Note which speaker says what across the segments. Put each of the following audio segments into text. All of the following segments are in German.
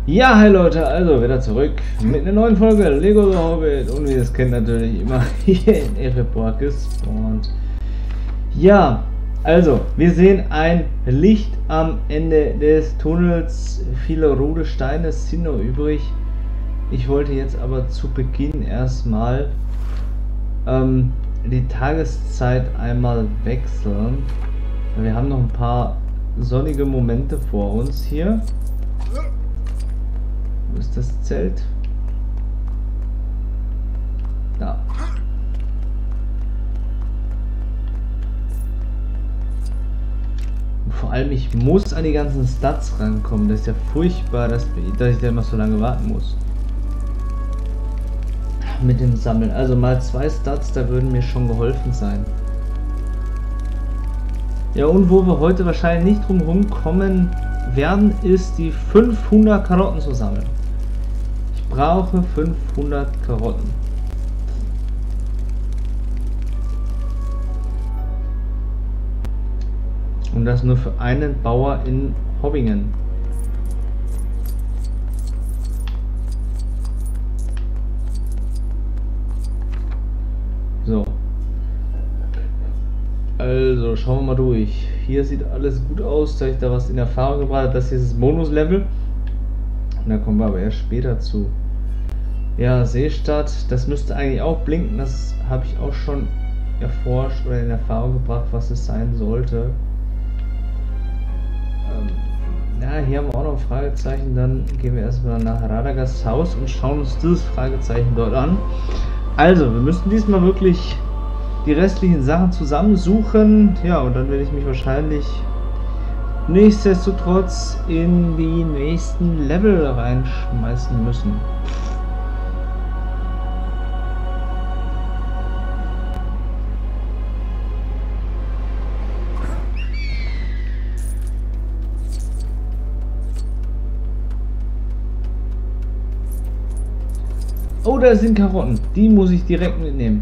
Speaker 1: Ja, hi Leute, also wieder zurück mit einer neuen Folge Lego The Hobbit und wie ihr es kennt natürlich immer hier in Erebor gespawnt. Ja, also wir sehen ein Licht am Ende des Tunnels, viele rote Steine sind noch übrig. Ich wollte jetzt aber zu Beginn erstmal die Tageszeit einmal wechseln. Wir haben noch ein paar sonnige Momente vor uns hier. Wo ist das Zelt? Da. Und vor allem, ich muss an die ganzen Stats rankommen. Das ist ja furchtbar, dass ich da immer so lange warten muss. Mit dem Sammeln. Also mal 2 Stats, da würden mir schon geholfen sein. Ja, und wo wir heute wahrscheinlich nicht drum herum kommen werden, ist die 500 Karotten zu sammeln. Ich brauche 500 Karotten. Und das nur für einen Bauer in Hobbingen. So. Also schauen wir mal durch. Hier sieht alles gut aus, da ich da was in Erfahrung gebracht habe. Das hier ist das Bonuslevel. Und da kommen wir aber erst später zu. Ja, Seestadt, das müsste eigentlich auch blinken. Das habe ich auch schon erforscht oder in Erfahrung gebracht, was es sein sollte. Ja, hier haben wir auch noch ein Fragezeichen. Dann gehen wir erstmal nach Radagast Haus und schauen uns dieses Fragezeichen dort an. Also, wir müssen diesmal wirklich die restlichen Sachen zusammensuchen. Ja, und dann werde ich mich wahrscheinlich nichtsdestotrotz in die nächsten Level reinschmeißen müssen. Oh, da sind Karotten. Die muss ich direkt mitnehmen.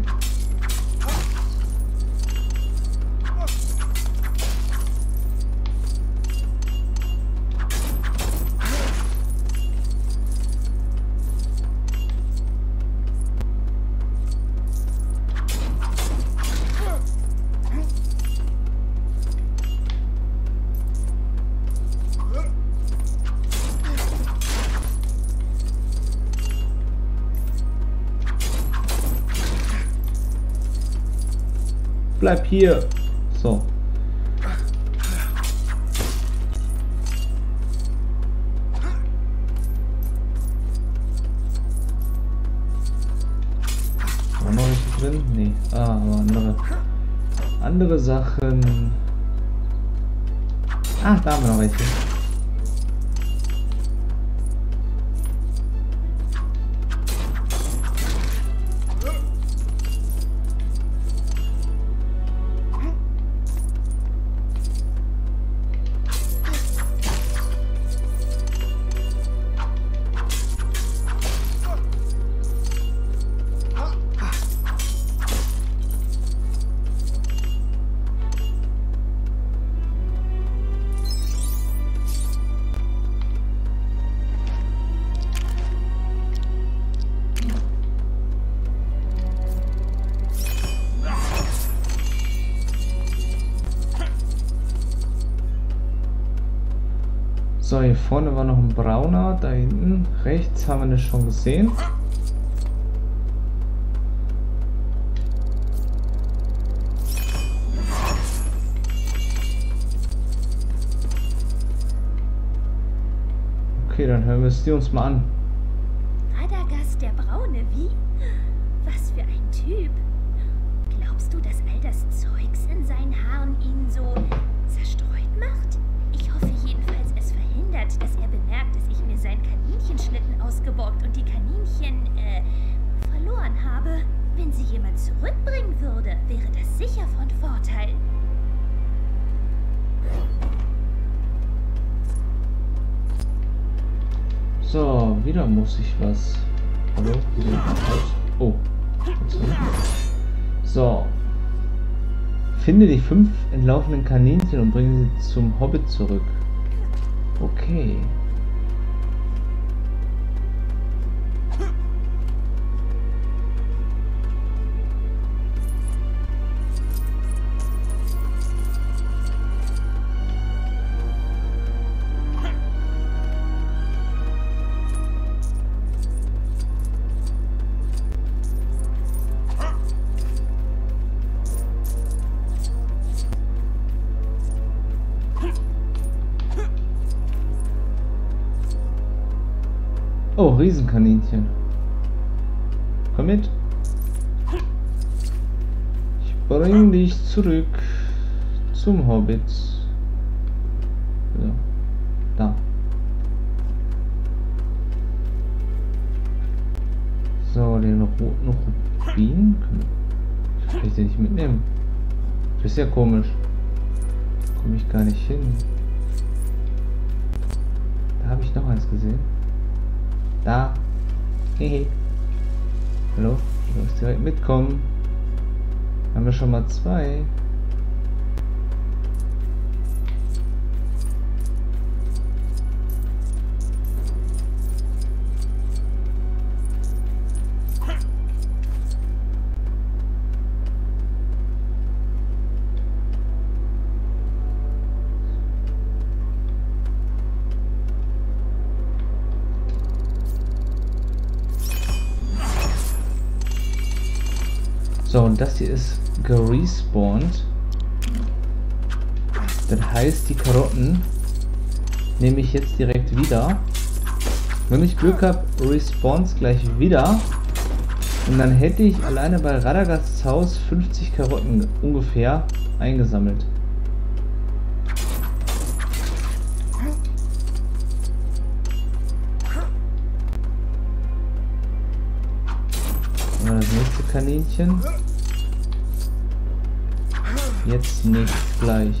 Speaker 1: Bleib hier. So. War noch welche drin? Nee. Ah, aber andere Sachen. Ah, da haben wir noch welche. So, hier vorne war noch ein brauner, da hinten rechts haben wir das schon gesehen. Okay, dann hören wir es uns mal an.
Speaker 2: Radagast der Braune, wie? Was für ein Typ. Glaubst du, dass all das Zeugs in seinen Haaren ihn so zerstreut macht? Ich hoffe jedenfalls, es verhindert, dass er bemerkt, dass ich mir seinen Kaninchenschlitten ausgeborgt und die Kaninchen, verloren habe. Wenn sie jemand zurückbringen würde, wäre das sicher von Vorteil.
Speaker 1: So, wieder muss ich was. Hallo? Oh. So. Finde die 5 entlaufenden Kaninchen und bringe sie zum Hobbit zurück. Okay. Riesenkaninchen. Komm mit. Ich bring dich zurück zum Hobbit. So. Da. So, den roten Rubin. Kann ich den nicht mitnehmen? Das ist ja komisch. Komme ich gar nicht hin. Da habe ich noch eins gesehen. Da. Hehe. Hallo? Du musst direkt mitkommen. Haben wir schon mal 2. So, und das hier ist gerespawnt. Das heißt, die Karotten nehme ich jetzt direkt wieder. Wenn ich Glück habe, respawns gleich wieder. Und dann hätte ich alleine bei Radagasts Haus 50 Karotten ungefähr eingesammelt. Das nächste Kaninchen. Jetzt nicht gleich.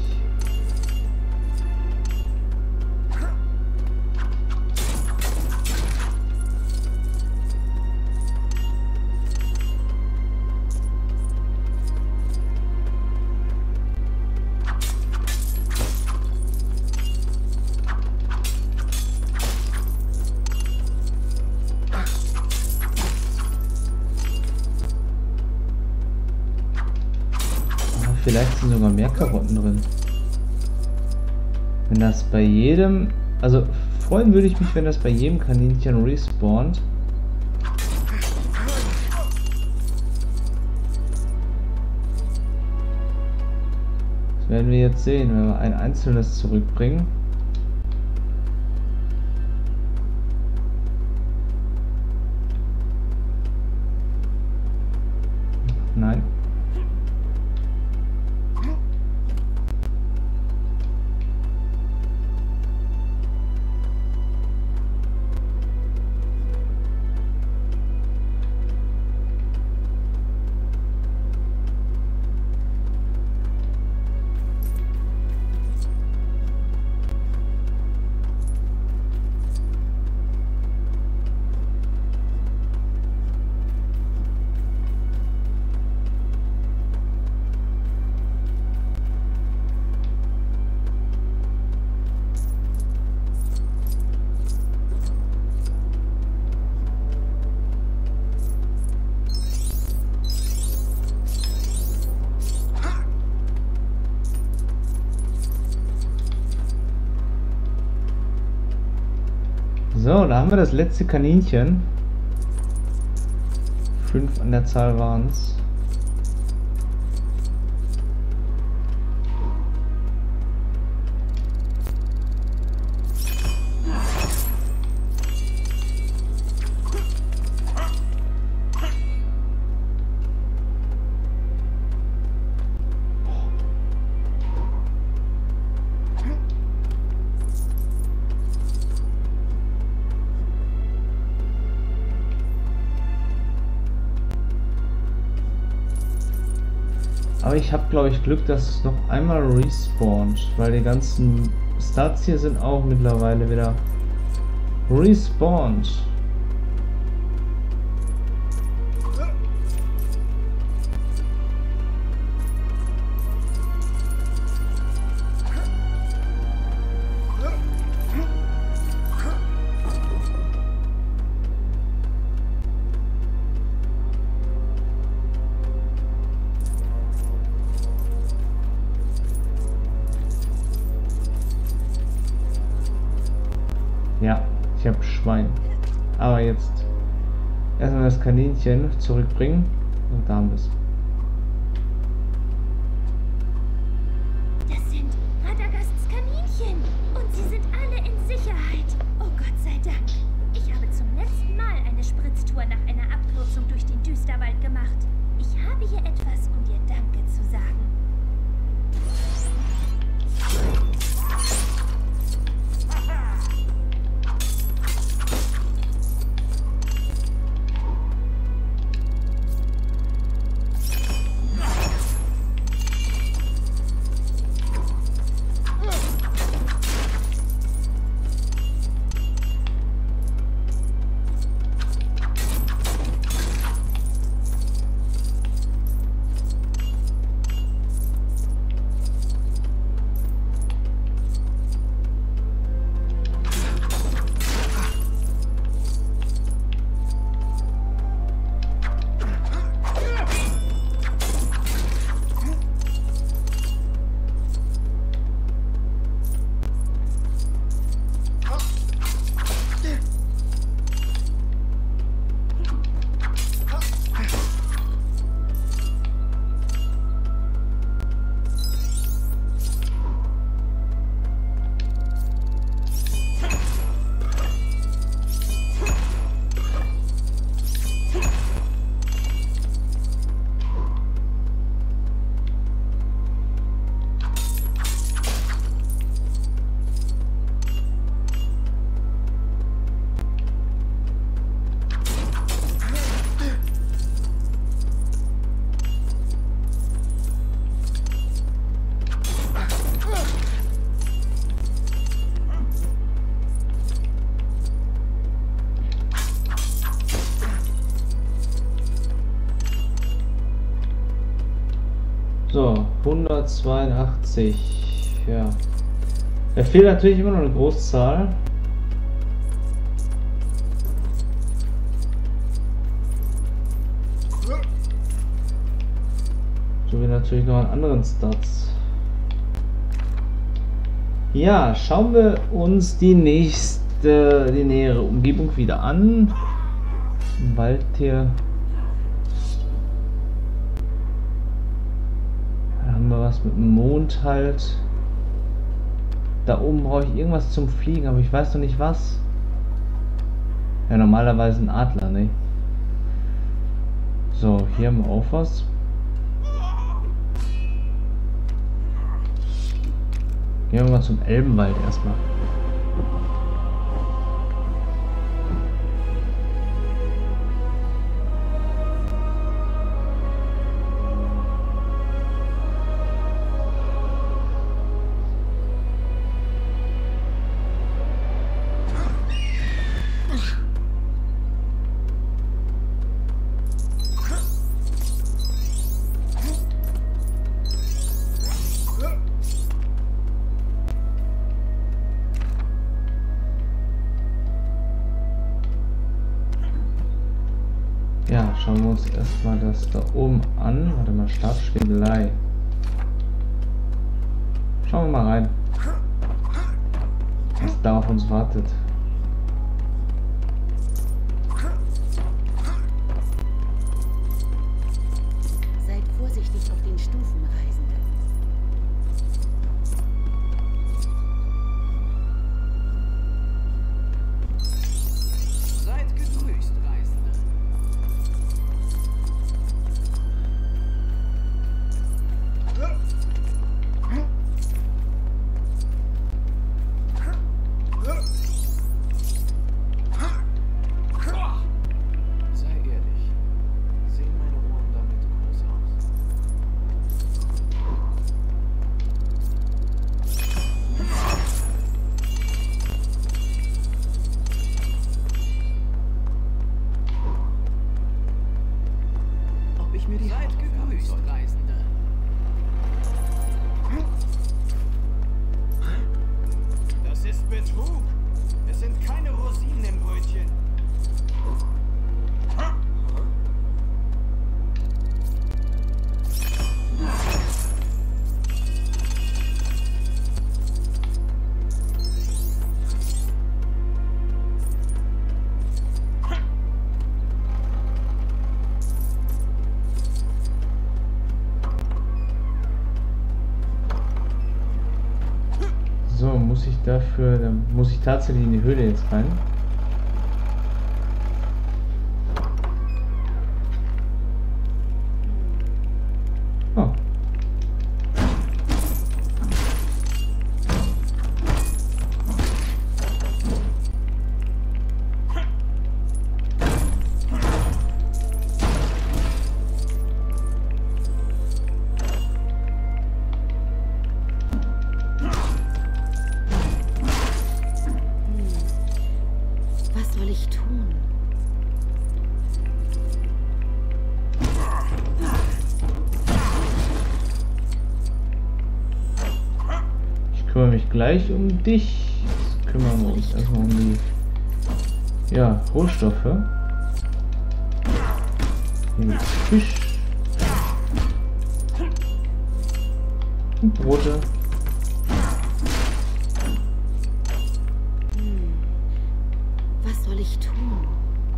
Speaker 1: Vielleicht sind sogar mehr Karotten drin. Wenn das bei jedem... Also freuen würde ich mich, wenn das bei jedem Kaninchen respawnt. Das werden wir jetzt sehen, wenn wir ein einzelnes zurückbringen. Nein. So, da haben wir das letzte Kaninchen. 5 an der Zahl waren es. Aber ich habe, glaube ich, Glück, dass es noch einmal respawnt, weil die ganzen Stats hier sind auch mittlerweile wieder respawned. Ja, ich habe Schwein. Aber jetzt erstmal das Kaninchen zurückbringen und da haben wir es.
Speaker 2: Das sind Radagasts Kaninchen und sie sind alle in Sicherheit. Oh Gott sei Dank. Ich habe zum letzten stark gemacht. Ich habe hier etwas, um dir Danke zu sagen.
Speaker 1: So, 182. Ja. Er fehlt natürlich immer noch eine Großzahl. So wie natürlich noch an anderen Stats. Ja, schauen wir uns die nähere Umgebung wieder an. Waldtier. Da haben wir was mit dem Mond halt. Da oben brauche ich irgendwas zum Fliegen, aber ich weiß noch nicht was. Ja, normalerweise ein Adler, ne? So, hier haben wir auch was. Gehen wir mal zum Elbenwald erstmal. Ja, schauen wir uns erstmal das da oben an. Warte mal, Stabschwedelei. Schauen wir mal rein, was da auf uns wartet.
Speaker 3: Seid vorsichtig auf den Stufen, Reisende.
Speaker 4: Seid gegrüßt, Reisende. Sei ehrlich. Sehen meine Ohren damit groß aus? Ob ich mir die Seid gegrüßt, Reisende. Das ist Betrug. Es sind keine Rosinen im Brötchen.
Speaker 1: So, muss ich dafür, dann muss ich tatsächlich in die Höhle jetzt rein. kümmere mich gleich um dich. Jetzt kümmern wir uns erstmal um die Rohstoffe. Hier gibt's Fisch. Und Brote.
Speaker 3: Was soll ich tun?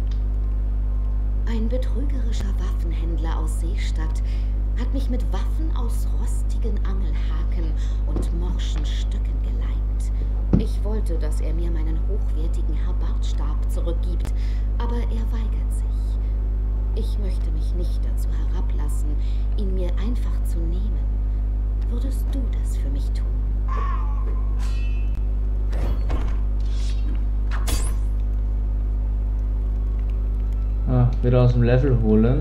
Speaker 3: Ein betrügerischer Waffenhändler aus Seestadt hat mich mit Waffen aus rostigen Angelhaken und morschen Stöcken geleimt. Ich wollte, dass er mir meinen hochwertigen Habartstab zurückgibt, aber er weigert sich. Ich möchte mich nicht dazu herablassen, ihn mir einfach zu nehmen. Würdest du das für mich tun?
Speaker 1: Wieder aus dem Level holen.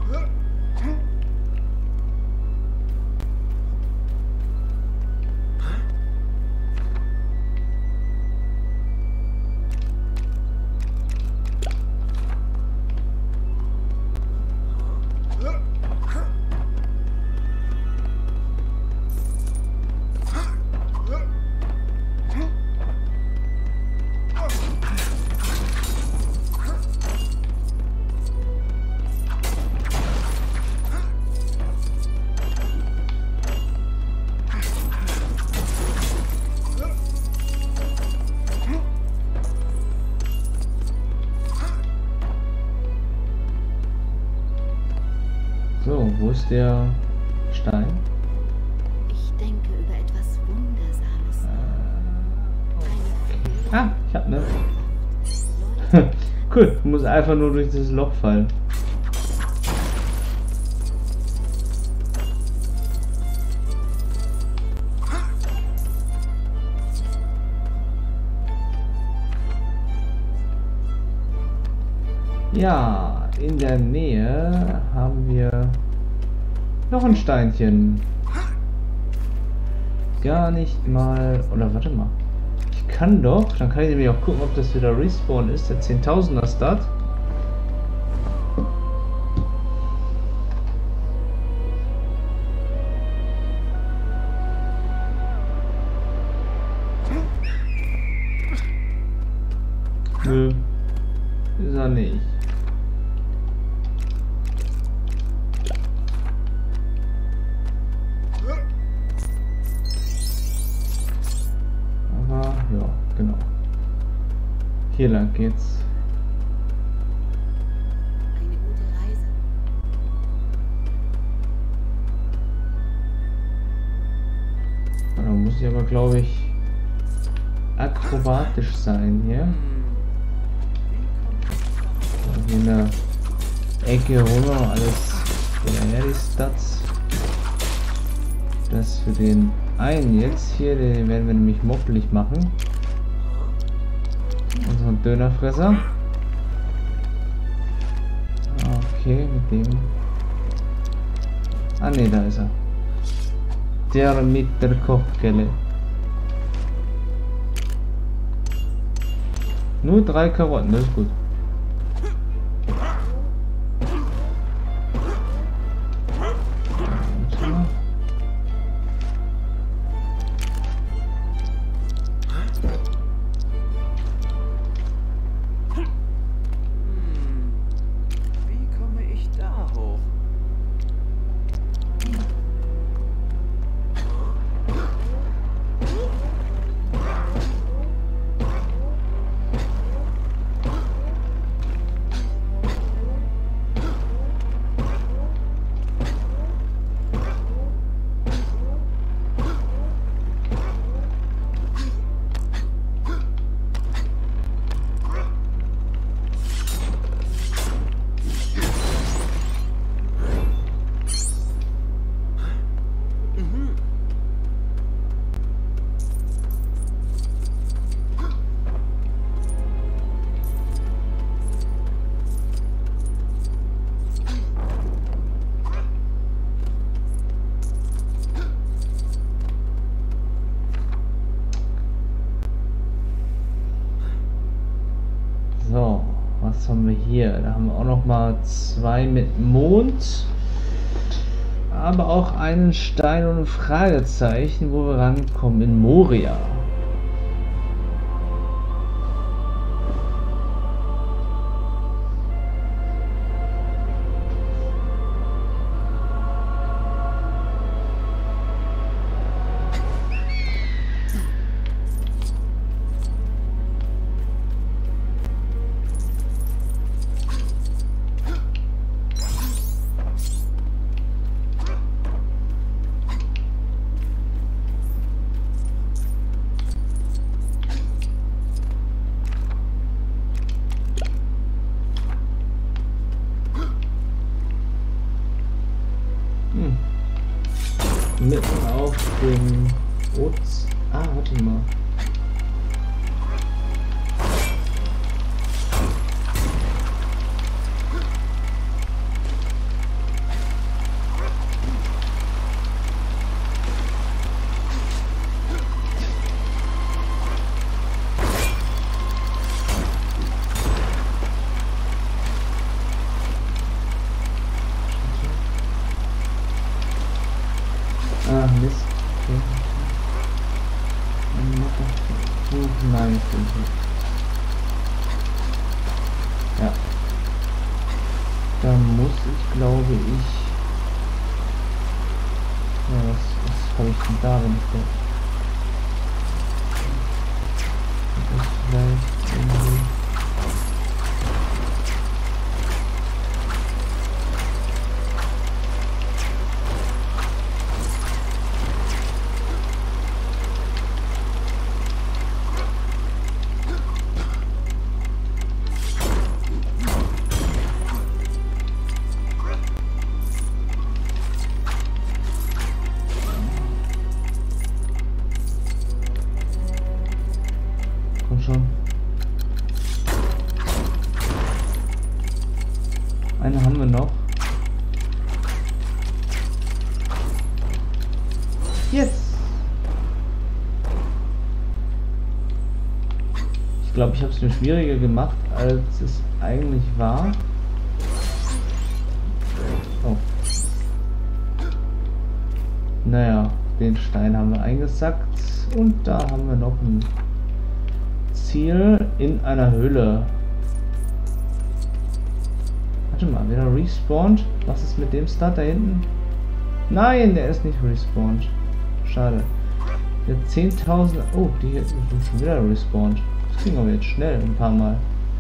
Speaker 1: So, wo ist der Stein?
Speaker 3: Ich denke über etwas Wundersames nach.
Speaker 1: Ich hab ne. Cool, du musst einfach nur durch dieses Loch fallen. Ja, in der Nähe haben wir noch ein Steinchen. Gar nicht mal... Oder warte mal. Ich kann doch... Dann kann ich nämlich auch gucken, ob das wieder Respawn ist. Der 10.000er Start. Nö. Ist er nicht. Ja, genau. Hier lang geht's.
Speaker 3: Eine gute Reise.
Speaker 1: Da muss ich aber, glaube ich, akrobatisch sein hier. Hier in der Ecke runter, alles wieder her, die Stats. Das für den einen jetzt hier, den werden wir nämlich moppelig machen. Unseren Dönerfresser. Okay, mit dem. Ah ne, da ist er. Der mit der Kochkelle. Nur 3 Karotten, das ist gut. So, was haben wir hier? Da haben wir auch noch mal 2 mit Mond. aber auch einen Stein und ein Fragezeichen, wo wir rankommen in Moria. Mitten auf dem Ozean. Ah, warte mal. Ah, Mist. Okay. Nein, ich bin nicht. Ja. Da muss ich, glaube ich... Ja, was habe ich denn da, wenn ich da... Das vielleicht irgendwie... Schon. Eine haben wir noch. Jetzt. Ich glaube, ich habe es mir schwieriger gemacht, als es eigentlich war. Oh. Naja, den Stein haben wir eingesackt und da haben wir noch ein Ziel in einer Höhle. Warte mal, wieder respawned. Was ist mit dem Start da hinten? Nein, der ist nicht respawned. Schade. Der 10.000. Oh, die hier sind schon wieder respawned. Das ging aber jetzt schnell, ein paar Mal.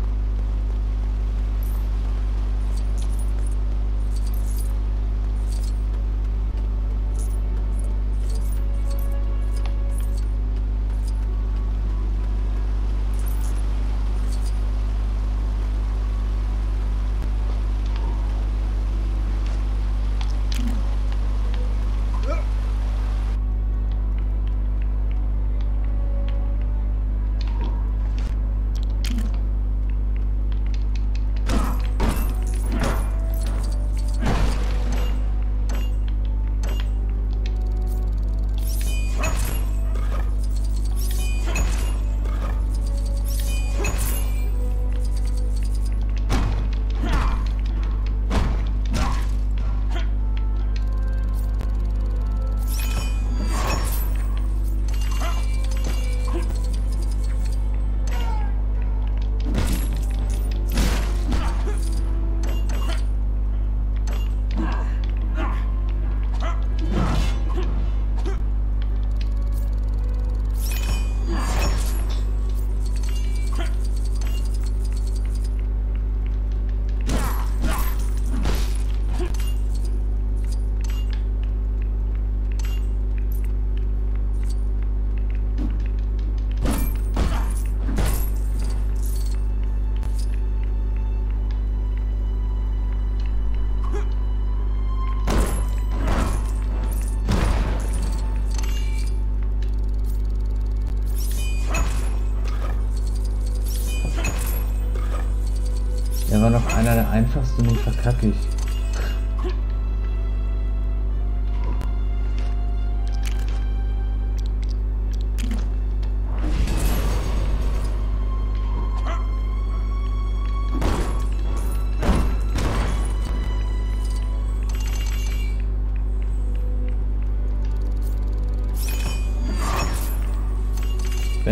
Speaker 1: Der war noch einer der einfachsten und verkacke ich.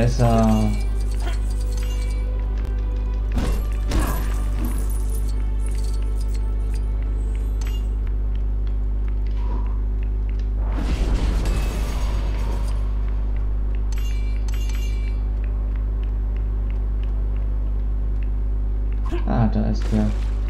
Speaker 1: besser. Ah, da ist der.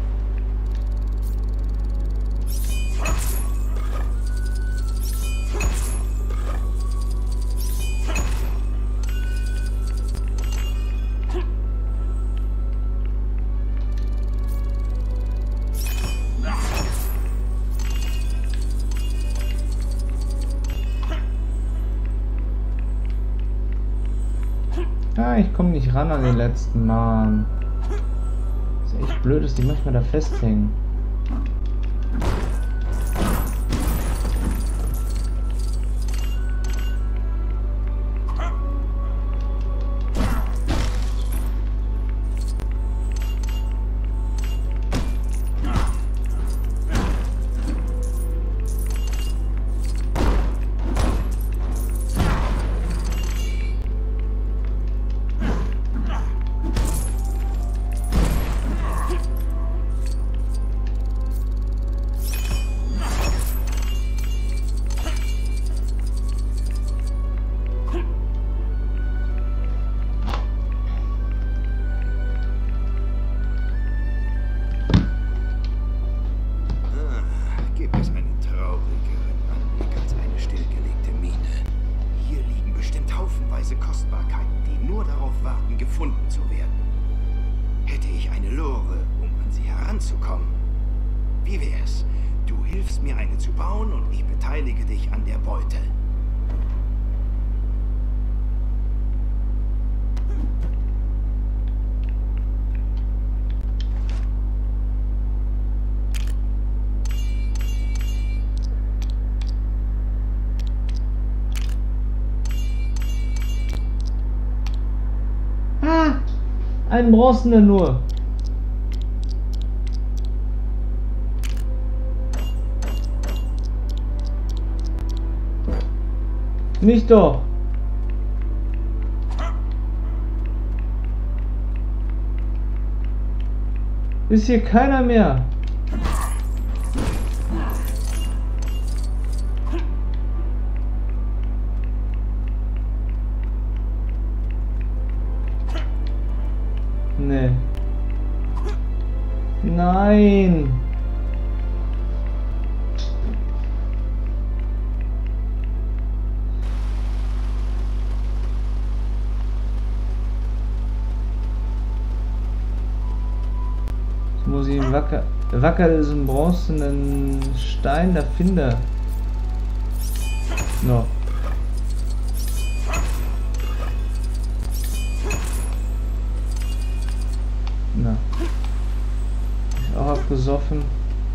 Speaker 1: Ah, ich komme nicht ran an den letzten Mann. Ist echt blöd, dass die manchmal da festhängen.
Speaker 4: Gibt es einen traurigeren Anblick als eine stillgelegte Mine? Hier liegen bestimmt haufenweise Kostbarkeiten, die nur darauf warten, gefunden zu werden. Hätte ich eine Lore, um an sie heranzukommen? Wie wär's? Du hilfst mir, eine zu bauen und ich beteilige dich an der Beute.
Speaker 1: Einen bronzenen nur. Nicht doch. Ist hier keiner mehr. Nee. Nein. Jetzt muss ich wacker diesen bronzenen Stein da finden. No. Na. Ist auch abgesoffen.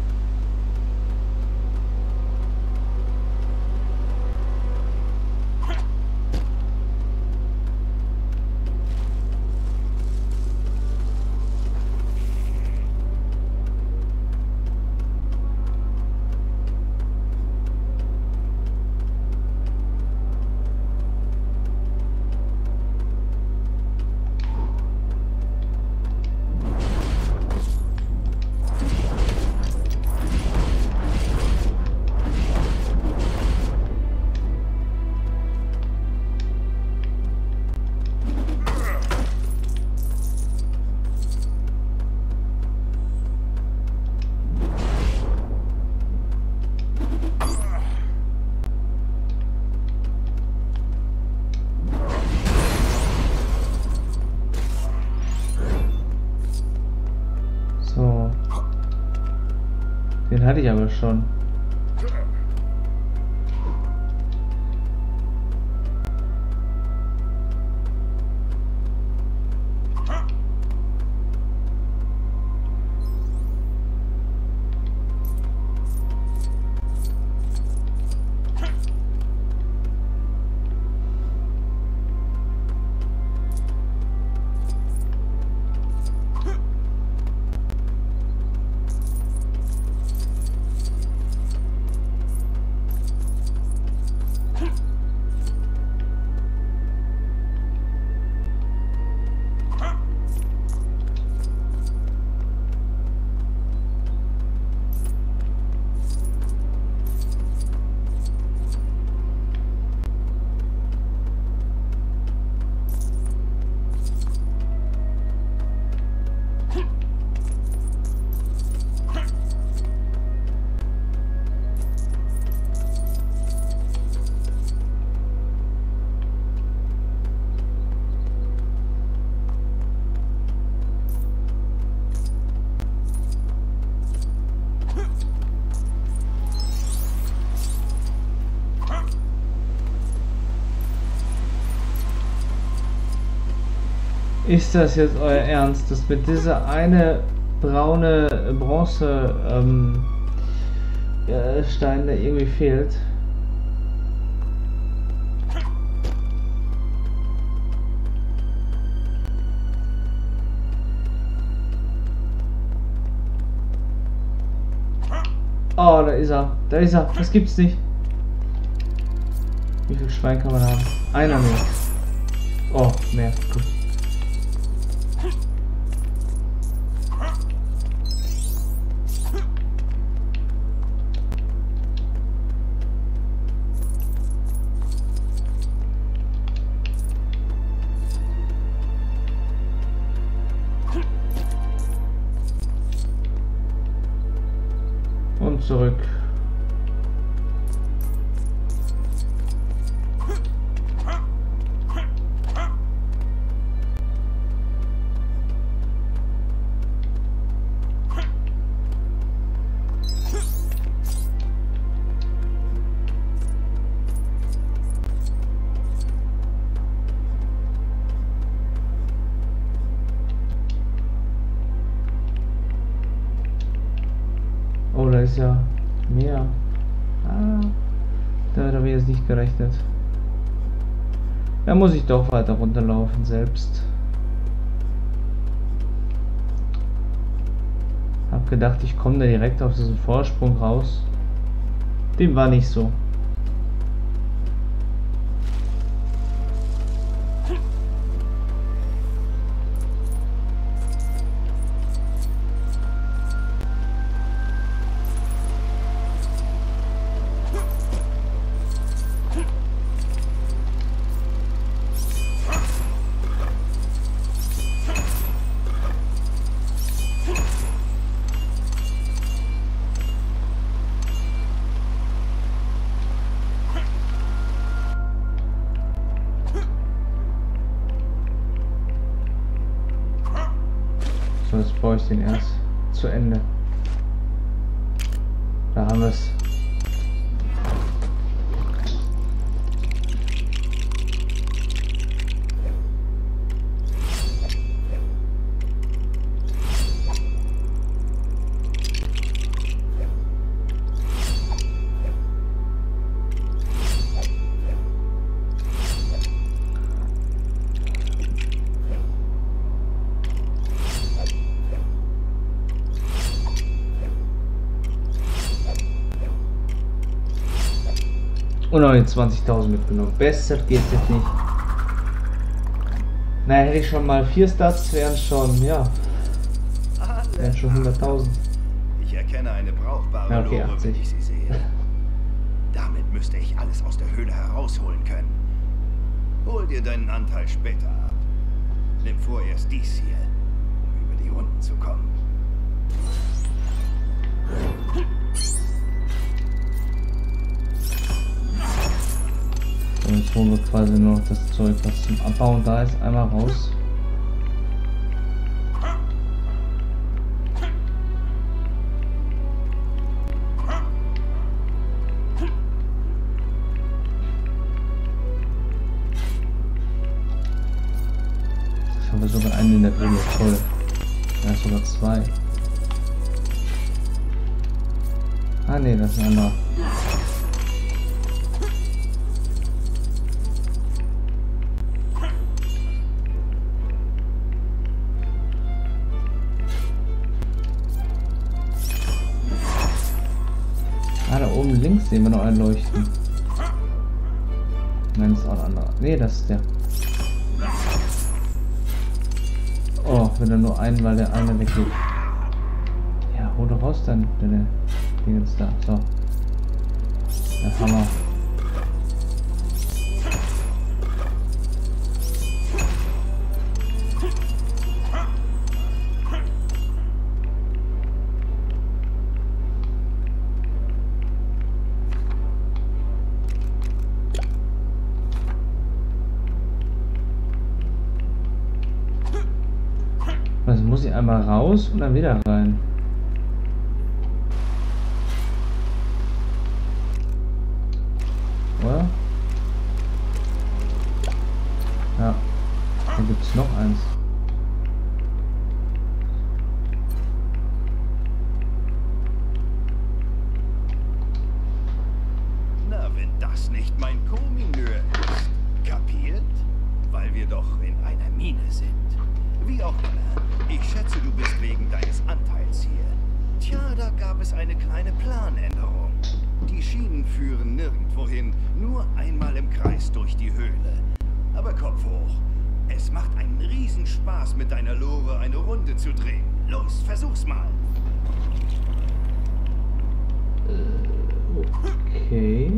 Speaker 1: So. Den hatte ich aber schon. Ist das jetzt euer Ernst, dass mit dieser eine braune Bronze Stein da irgendwie fehlt? Oh, da ist er. Da ist er. Das gibt's nicht. Wie viel Schwein kann man haben? Einer nur. Oh, mehr. Gut. Und zurück. Oh, da ist ja mehr. Ah, damit habe ich jetzt nicht gerechnet. Da muss ich doch weiter runterlaufen selbst. Hab gedacht, ich komme da direkt auf diesen Vorsprung raus. Dem war nicht so. So, jetzt baue ich den erst zu Ende. Da haben wir es. Und noch die 20.000 mitgenommen. Besser geht's jetzt nicht. Naja, hätte ich schon mal 4 Stats, wären schon, ja. Wären schon 100.000.
Speaker 4: Ich erkenne eine brauchbare
Speaker 1: Ja, okay,
Speaker 4: Lore,
Speaker 1: 80.
Speaker 4: wenn ich sie sehe. Damit müsste ich alles aus der Höhle herausholen können. Hol dir deinen Anteil später ab. Nimm vorerst dies hier, um über die Runden zu kommen.
Speaker 1: Und jetzt holen wir quasi nur noch das Zeug, was zum Abbauen da ist, einmal raus. Jetzt haben wir sogar einen in der Höhle, toll. Ja, sogar 2. Ah ne, das ist ein anderer. Ah, da oben links sehen wir noch einen leuchten. Nein, das ist auch ein anderer. Ne, das ist der. Oh, wenn er nur einen, weil der eine weggeht. Ja, hol doch raus dann, der Ding ist da. So. Der Hammer. Also muss ich einmal raus und dann wieder rein. Oder? Ja. Da gibt es noch eins.
Speaker 4: das nicht mein Komineur ist. Kapiert? Weil wir doch in einer Mine sind. Wie auch immer, ich schätze, du bist wegen deines Anteils hier. Tja, da gab es eine kleine Planänderung. Die Schienen führen nirgendwo hin, nur einmal im Kreis durch die Höhle. Aber Kopf hoch. Es macht einen Riesenspaß, mit deiner Lore eine Runde zu drehen. Los, versuch's mal.
Speaker 1: Okay.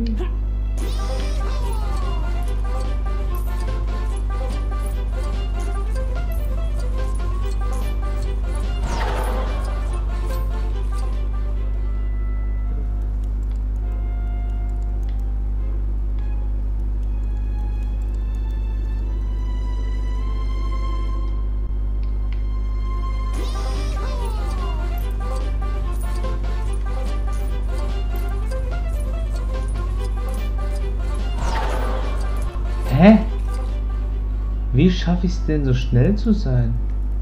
Speaker 1: Hä? Wie schaffe ich es denn, so schnell zu sein?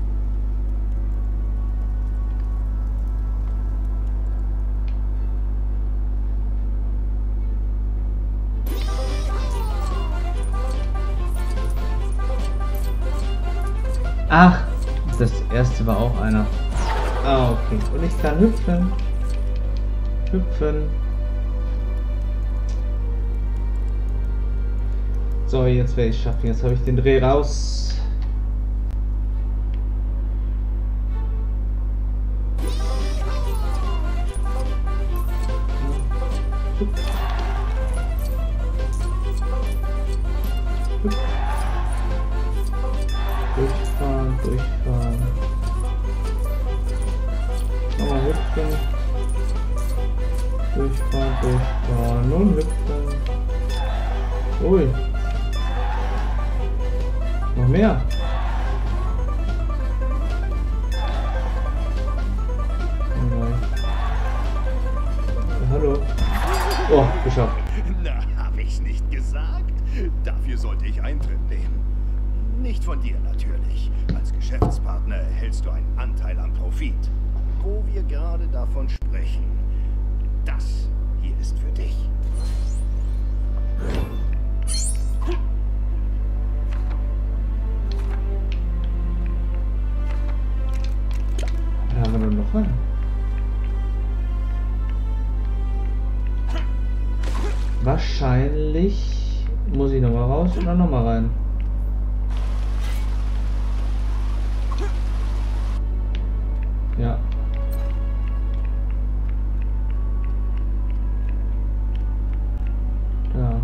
Speaker 1: Ach, das erste war auch einer. Ah, okay. Und ich kann hüpfen. Hüpfen. So, jetzt werde ich es schaffen. Jetzt habe ich den Dreh raus. Durchfahren, durchfahren. Nochmal hüpfen. Durchfahren, durchfahren. Nun hüpfen. Ui. Noch mehr. Oh nein. Ja, hallo. Oh, geschafft.
Speaker 4: Na, hab ich's nicht gesagt? Dafür sollte ich Eintritt nehmen. Nicht von dir natürlich. Als Geschäftspartner erhältst du einen Anteil am Profit. Wo wir gerade davon sprechen, das hier ist für dich.
Speaker 1: Da haben wir nur noch einen. Wahrscheinlich muss ich nochmal raus und dann nochmal rein. Ja. Ja.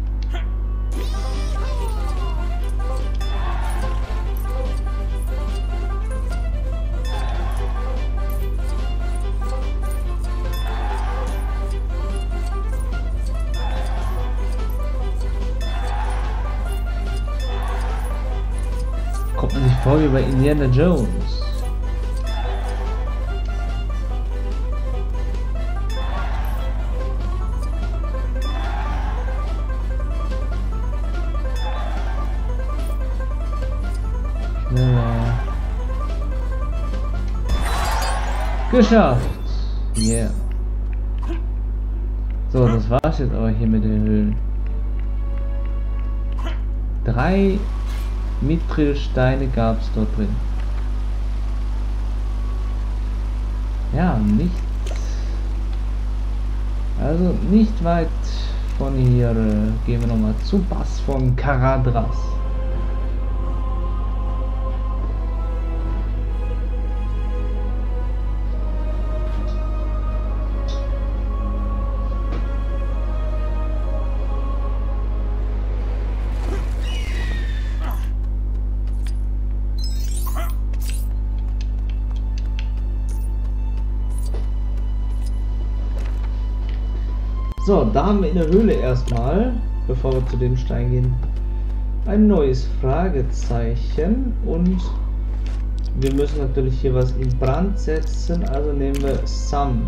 Speaker 1: Kommt man sich vor wie bei Indiana Jones. Schneller. Geschafft! Yeah. So, das war's jetzt aber hier mit den Höhlen. 3 Mithril-Steine gab es dort drin. Ja, nicht. Also nicht weit von hier. Gehen wir nochmal zu Bass von Caradhras. So, da haben wir in der Höhle erstmal, bevor wir zu dem Stein gehen, ein neues Fragezeichen und wir müssen natürlich hier was in Brand setzen, also nehmen wir Some.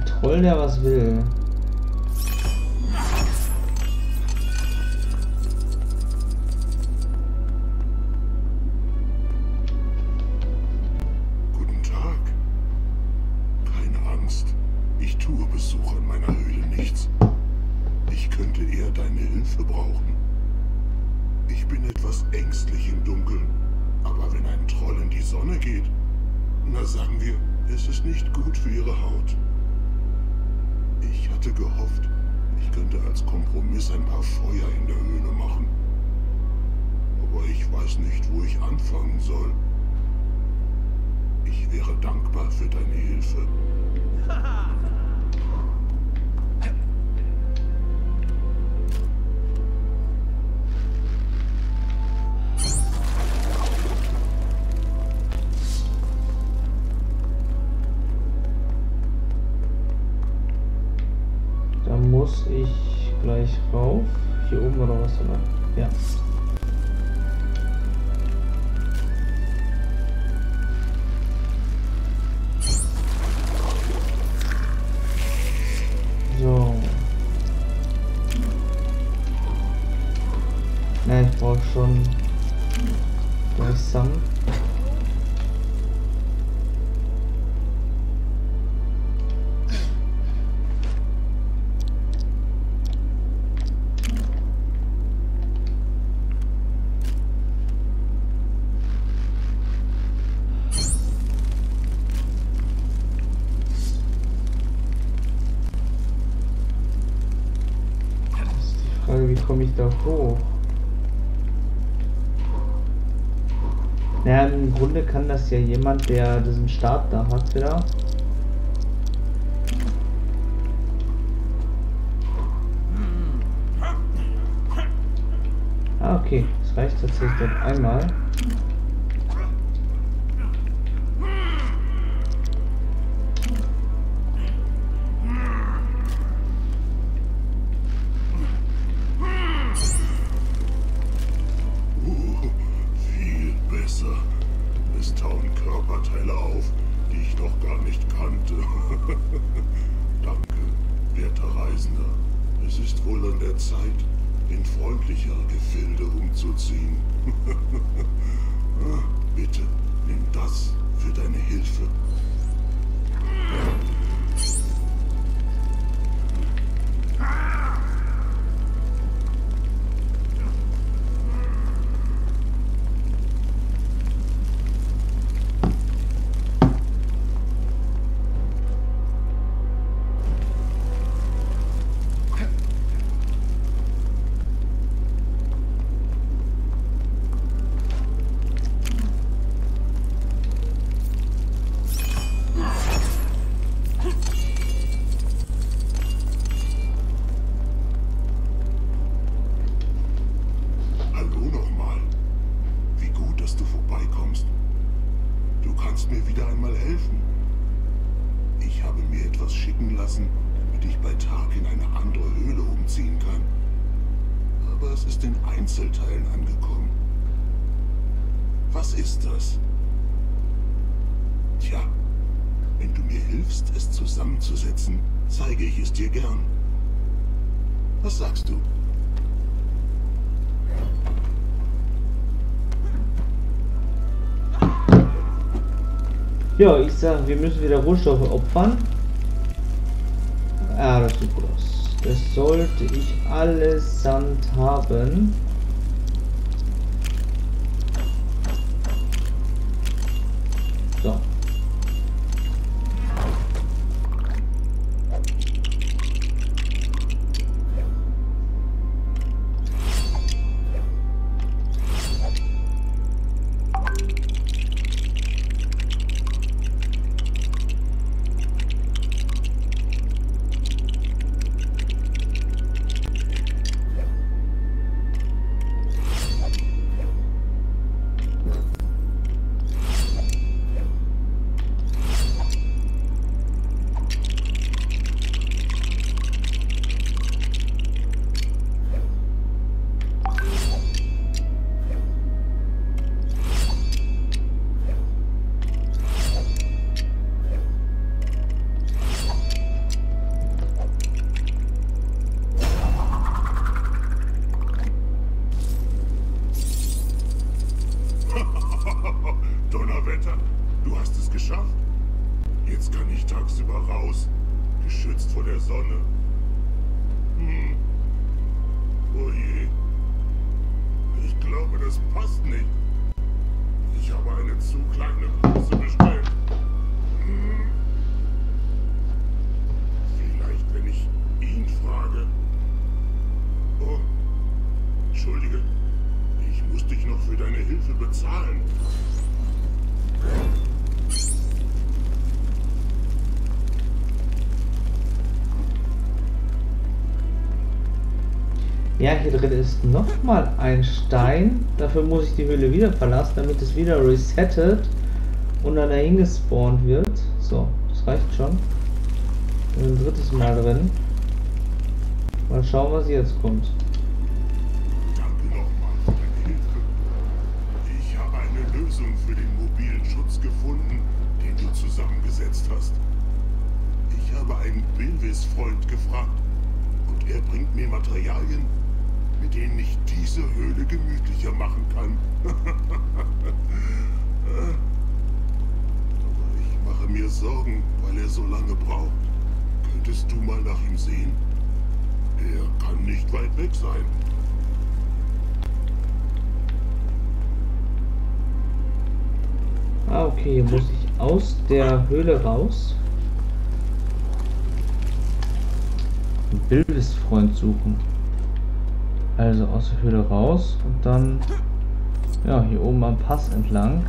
Speaker 1: Troll, der was will.
Speaker 5: Guten Tag. Keine Angst. Ich tue Besuch an meiner Höhle nichts. Ich könnte eher deine Hilfe brauchen. Ich bin etwas ängstlich im Dunkeln. Aber wenn ein Troll in die Sonne geht, na sagen wir, es ist nicht gut für ihre Haut. Ich hatte gehofft, ich könnte als Kompromiss ein paar Feuer in der Höhle machen. Aber ich weiß nicht, wo ich anfangen soll. Ich wäre dankbar für deine Hilfe.
Speaker 1: Da muss ich gleich rauf. Hier oben oder was, oder? Ja. So. Na, ich brauche schon gleich Sam. Wie komme ich da hoch? Naja, im Grunde kann das ja jemand, der diesen Stab da hat, wieder. Ah, okay. Das reicht tatsächlich dann einmal.
Speaker 5: Viel besser. Es tauen Körperteile auf, die ich noch gar nicht kannte. Danke, werter Reisender. Es ist wohl an der Zeit, in freundlichere Gefilde umzuziehen. Bitte, nimm das für deine Hilfe. Mir wieder einmal helfen. Ich habe mir etwas schicken lassen, damit ich bei Tag in eine andere Höhle umziehen kann. Aber es ist in Einzelteilen angekommen. Was ist das? Tja, wenn du mir hilfst, es zusammenzusetzen, zeige ich es dir gern. Was sagst du?
Speaker 1: Ja, ich sage, wir müssen wieder Rohstoffe opfern. Ah, das sieht gut aus. Das sollte ich allesamt haben. So.
Speaker 5: Du hast es geschafft. Jetzt kann ich tagsüber raus, geschützt vor der Sonne. Oh je. Ich glaube, das passt nicht. Ich habe eine zu kleine Größe bestellt. Vielleicht, wenn ich ihn frage. Oh, entschuldige. Ich muss dich noch für deine Hilfe bezahlen.
Speaker 1: Ja, hier drin ist nochmal ein Stein. Dafür muss ich die Höhle wieder verlassen, damit es wieder resettet und dann dahin gespawnt wird. So, das reicht schon. Wir sind ein drittes Mal drin. Mal schauen, was jetzt kommt.
Speaker 5: Danke nochmal für deine Hilfe. Ich habe eine Lösung für den mobilen Schutz gefunden, den du zusammengesetzt hast. Ich habe einen Bilvis-Freund gefragt und er bringt mir Materialien, mit denen ich diese Höhle gemütlicher machen kann. Aber ich mache mir Sorgen, weil er so lange braucht. Könntest du mal nach ihm sehen? Er kann nicht weit weg sein.
Speaker 1: Ah, okay, hier muss ich aus der Höhle raus. Einen Bilvis-Freund suchen. Also aus der Höhle raus und dann ja hier oben am Pass entlang.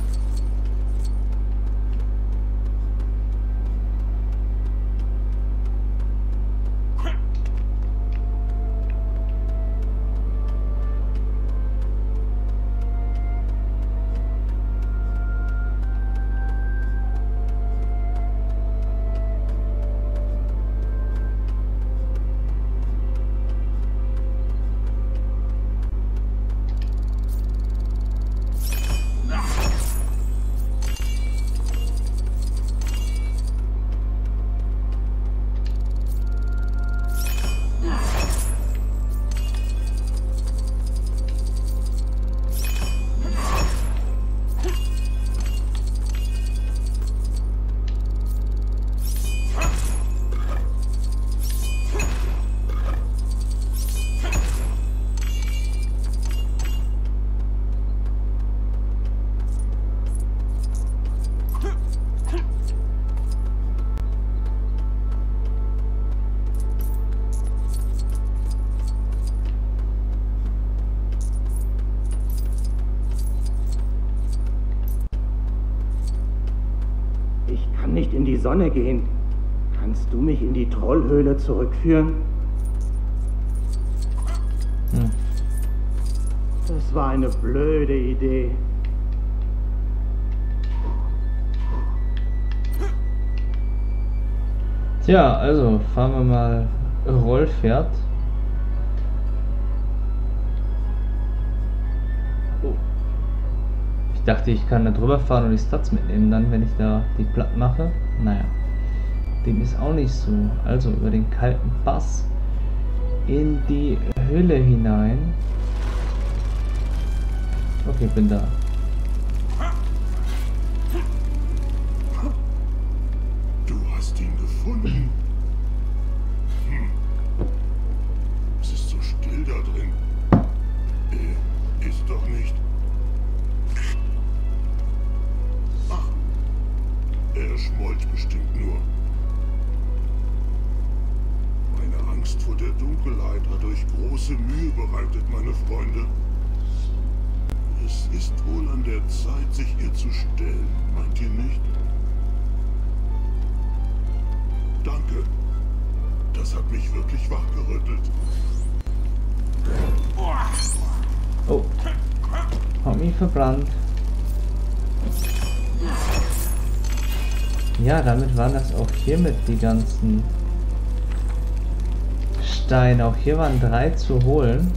Speaker 6: Nicht in die Sonne gehen. Kannst du mich in die Trollhöhle zurückführen? Das war eine blöde Idee.
Speaker 1: Tja, also fahren wir mal Rollpferd. Ich dachte, ich kann da drüber fahren und die Stats mitnehmen, dann, wenn ich da die platt mache. Naja, dem ist auch nicht so. Also über den kalten Pass in die Höhle hinein. Okay, bin da.
Speaker 5: Du hast ihn gefunden. Es ist so still da drin. Er ist doch nicht... Er schmollt bestimmt nur. Meine Angst vor der Dunkelheit hat euch große Mühe bereitet, meine Freunde. Es ist wohl an der Zeit, sich ihr zu stellen, meint ihr nicht? Danke. Das hat mich wirklich wachgerüttelt.
Speaker 1: Oh. Hab mich verbrannt. Ja, damit waren das auch hiermit die ganzen Steine. Auch hier waren 3 zu holen.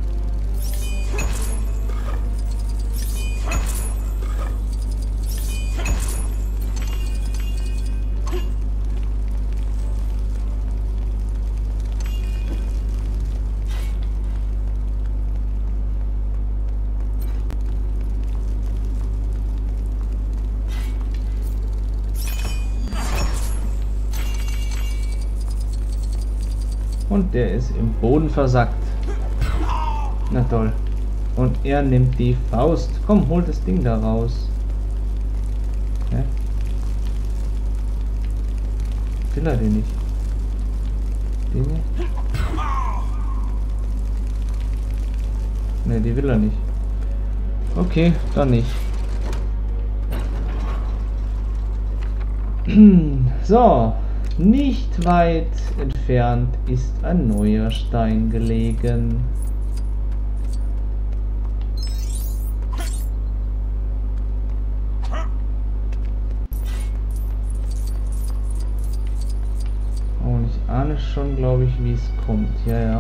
Speaker 1: Und der ist im Boden versackt. Na toll. Und er nimmt die Faust. Komm, hol das Ding da raus. Hä? Will er den nicht? Den hier? Ne, die will er nicht. Okay, dann nicht. So, nicht weit entfernt ist ein neuer Stein gelegen. Und ich ahne schon, glaube ich, wie es kommt. Ja, ja.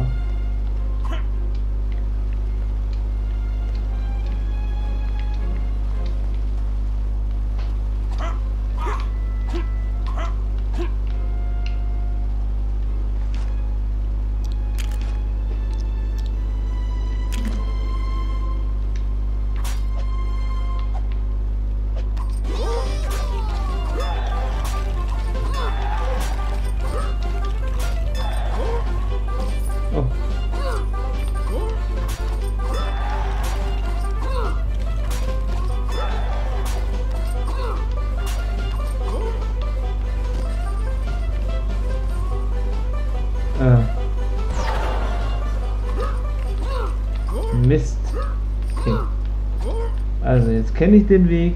Speaker 1: Mist. Okay. Also jetzt kenne ich den Weg.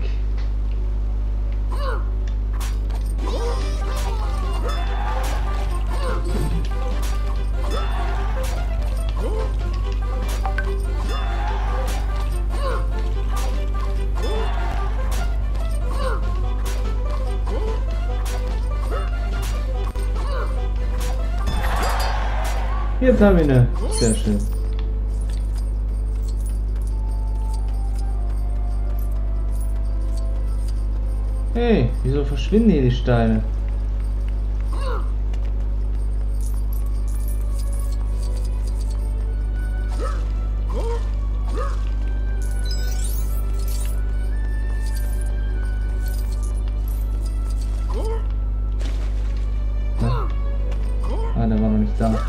Speaker 1: Jetzt haben wir eine. Sehr schön. Hey, wieso verschwinden hier die Steine? Ah, der war noch nicht da.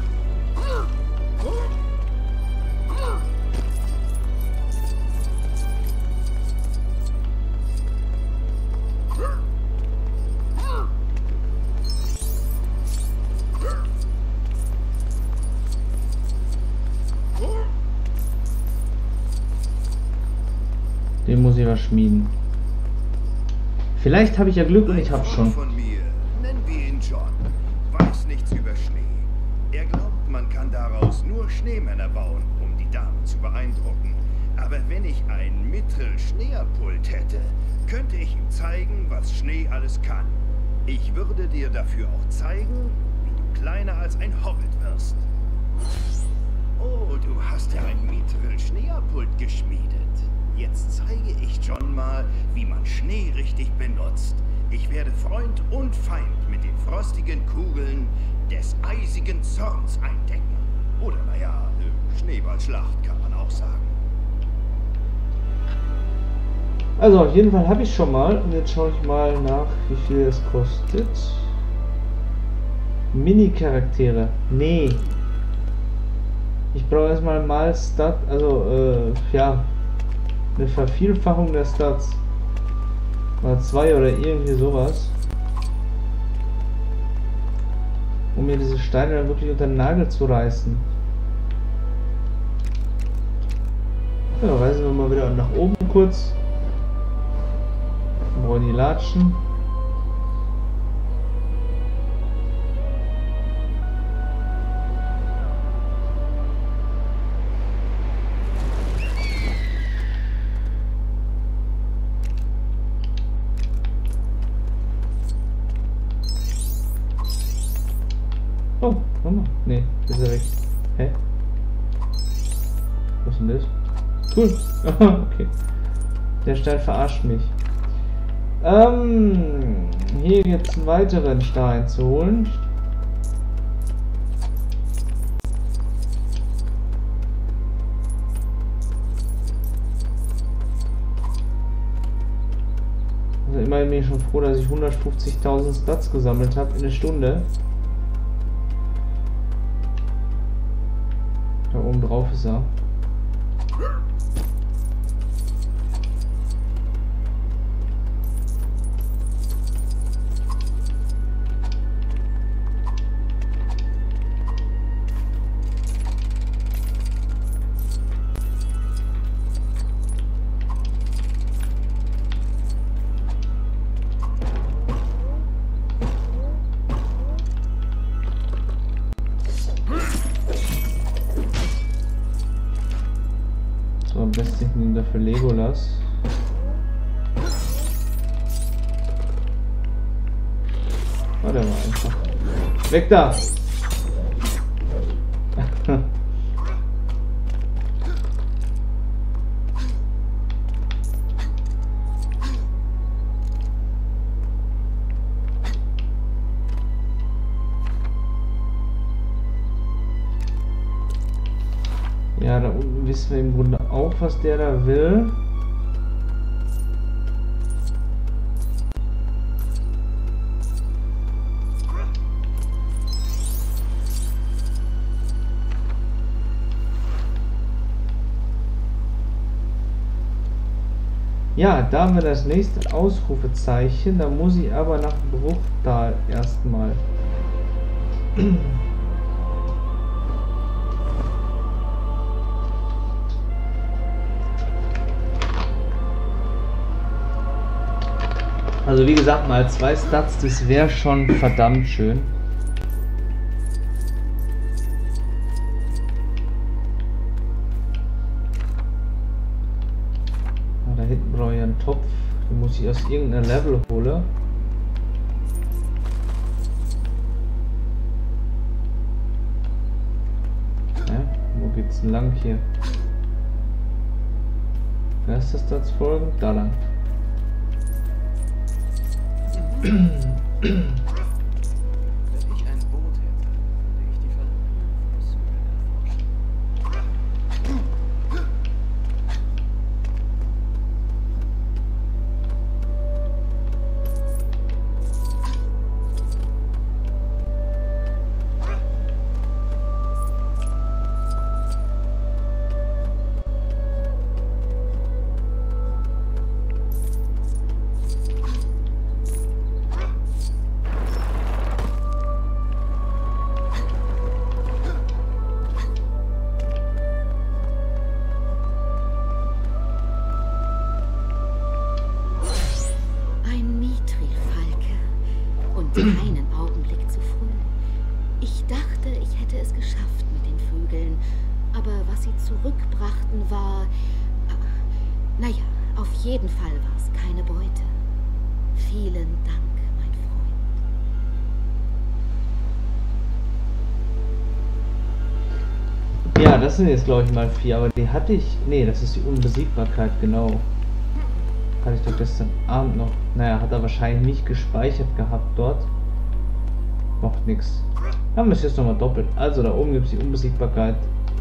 Speaker 1: Den muss ich was schmieden. Vielleicht habe ich ja Glück und ich hab's schon.
Speaker 4: Von mir, nennen wir ihn John, weiß nichts über Schnee. Er glaubt, man kann daraus nur Schneemänner bauen, um die Damen zu beeindrucken. Aber wenn ich ein Mittel-Schneerpult hätte, könnte ich ihm zeigen, was Schnee alles kann. Ich würde dir dafür auch zeigen, wie du kleiner als ein Hobbit wirst. Oh, du hast ja ein Mittel-Schneerpult geschmiedet. Jetzt zeige ich John mal, wie man Schnee richtig benutzt. Ich werde Freund und Feind mit den frostigen Kugeln des eisigen Zorns eindecken. Oder naja, Schneeballschlacht kann man auch sagen.
Speaker 1: Also auf jeden Fall habe ich schon mal. Und jetzt schaue ich mal nach, wie viel es kostet. Mini-Charaktere. Nee. Ich brauche erstmal mal Stat, also ja, eine Vervielfachung der Stats. Mal 2 oder irgendwie sowas. Um mir diese Steine dann wirklich unter den Nagel zu reißen. Ja, reisen wir mal wieder nach oben kurz. Dann brauchen die Latschen. Oh, Mama. Nee, ist er weg. Hä? Was ist denn das? Cool. Okay. Der Stein verarscht mich. Hier jetzt einen weiteren Stein zu holen. Also immerhin bin ich schon froh, dass ich 150.000 Stats gesammelt habe in einer Stunde. oben drauf ist er. Am besten nehmen dafür Legolas. Oh, der war einfach. Weg da! Ja, da unten wissen wir im Grunde auch, was der da will. Ja, da haben wir das nächste Ausrufezeichen. Da muss ich aber nach Bruchtal erstmal. Also wie gesagt, mal 2 Stats, das wäre schon verdammt schön. Ah, da hinten brauche ich einen Topf, den muss ich aus irgendeinem Level holen. Ja, wo geht's denn lang hier? Wer ist das Stats folgen? Da lang.
Speaker 4: Wenn ich ein Boot hätte, würde ich die verlassenen Flusshöhlen
Speaker 3: keinen Augenblick zu früh. Ich dachte, ich hätte es geschafft mit den Vögeln, aber was sie zurückbrachten war... Naja, auf jeden Fall war es keine Beute. Vielen Dank, mein Freund.
Speaker 1: Ja, das sind jetzt glaube ich mal 4, aber die hatte ich... Nee, das ist die Unbesiegbarkeit, genau. Hatte ich doch gestern Abend noch. Naja, hat er wahrscheinlich nicht gespeichert gehabt dort. Macht nichts. Haben wir es jetzt nochmal doppelt. Also da oben gibt es die Unbesiegbarkeit.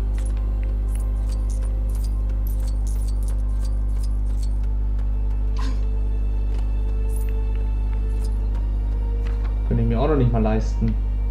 Speaker 1: Könnte ich mir auch noch nicht mal leisten.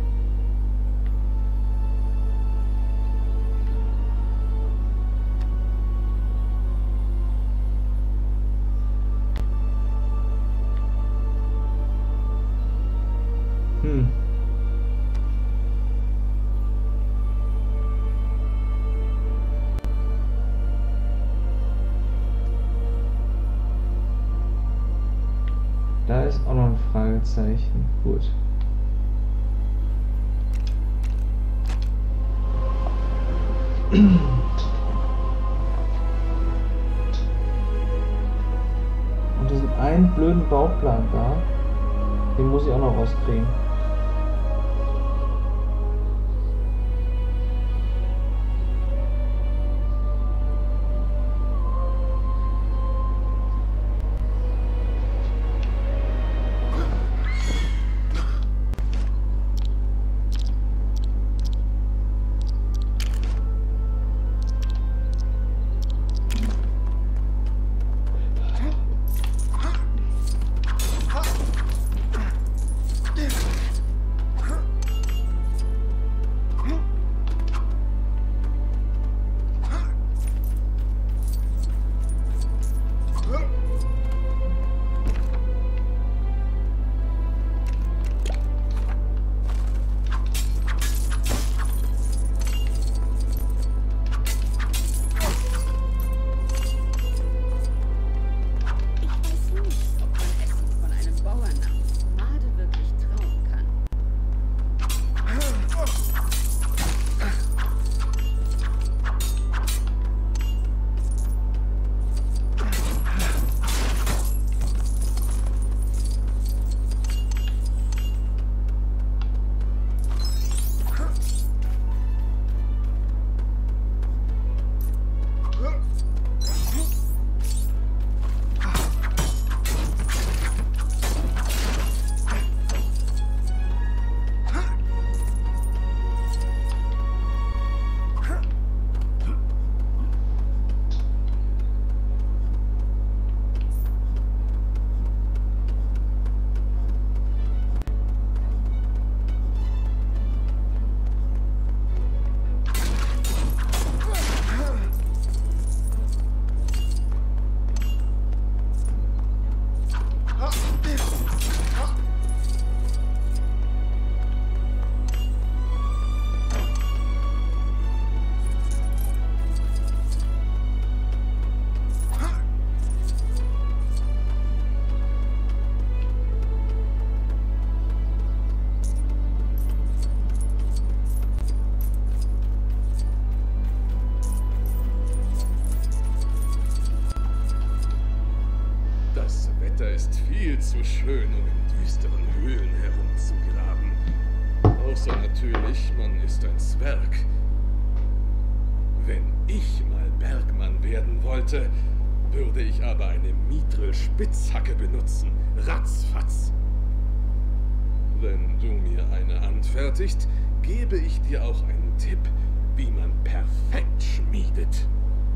Speaker 1: Da ist auch noch ein Fragezeichen. Gut. Und es ist ein blöden Bauplan da. Den muss ich auch noch rauskriegen.
Speaker 7: schön, um in düsteren Höhlen herumzugraben. Außer natürlich, man ist ein Zwerg. Wenn ich mal Bergmann werden wollte, würde ich aber eine Mithril-Spitzhacke benutzen. Ratzfatz. Wenn du mir eine anfertigst, gebe ich dir auch einen Tipp, wie man perfekt schmiedet.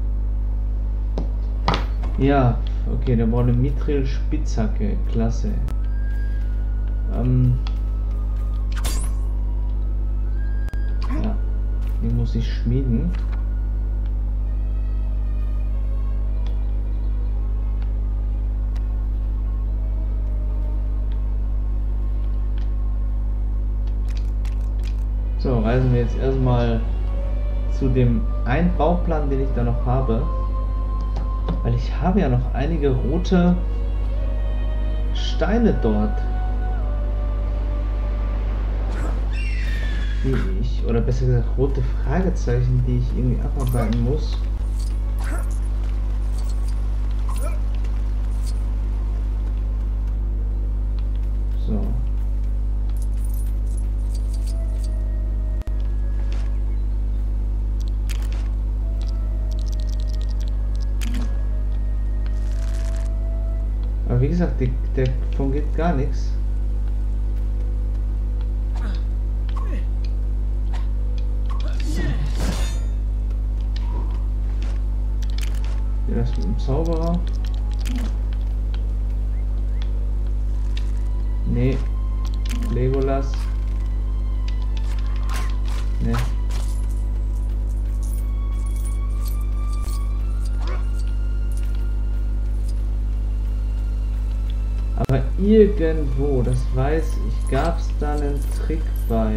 Speaker 1: Ja, okay, da braucht eine Mithril-Spitzhacke. Klasse. Ja, die muss ich schmieden. So, reisen wir jetzt erstmal zu dem einen Bauplan, den ich da noch habe. Weil ich habe ja noch einige rote Steine dort. Die ich, oder besser gesagt rote Fragezeichen, die ich irgendwie abarbeiten muss. So. Aber wie gesagt, davon geht gar nichts. Hier das mit dem Zauberer. Nee. Legolas. Nee. Aber irgendwo, das weiß ich, gab es da einen Trick bei.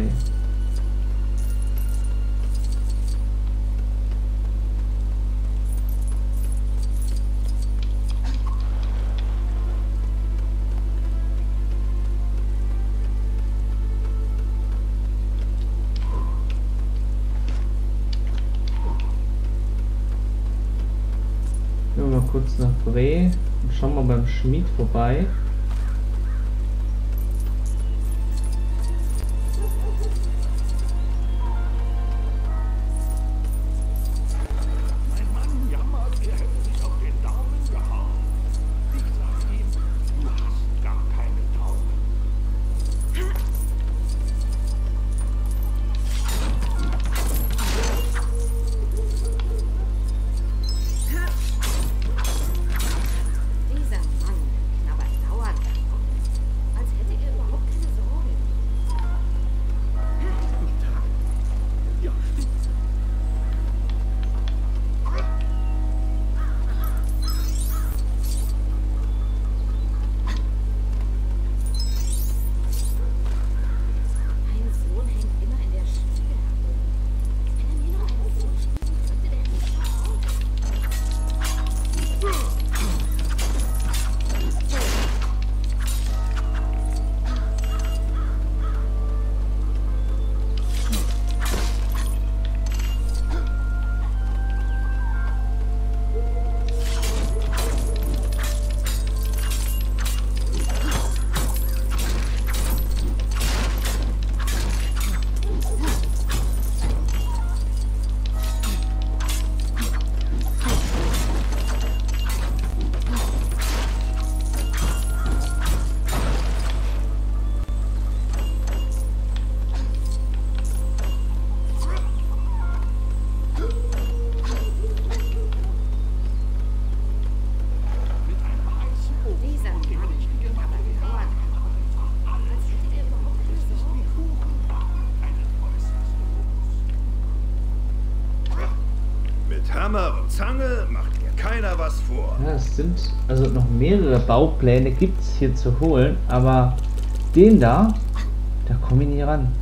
Speaker 1: Gehen wir mal kurz nach Bre und schauen mal beim Schmied vorbei.
Speaker 4: Hammer und Zange macht mir keiner was vor.
Speaker 1: Ja, es sind also noch mehrere Baupläne gibt es hier zu holen, aber den da komme ich nicht ran.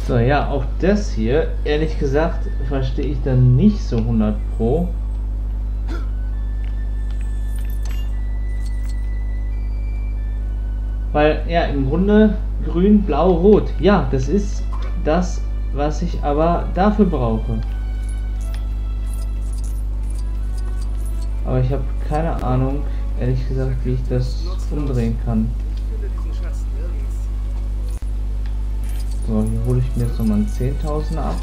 Speaker 1: So, ja, auch das hier, ehrlich gesagt, verstehe ich dann nicht so 100 Pro. Weil, ja, im Grunde grün, blau, rot. Ja, das ist das, was ich aber dafür brauche. Aber ich habe keine Ahnung, ehrlich gesagt, wie ich das umdrehen kann. So, hier hole ich mir jetzt nochmal einen 10.000er ab.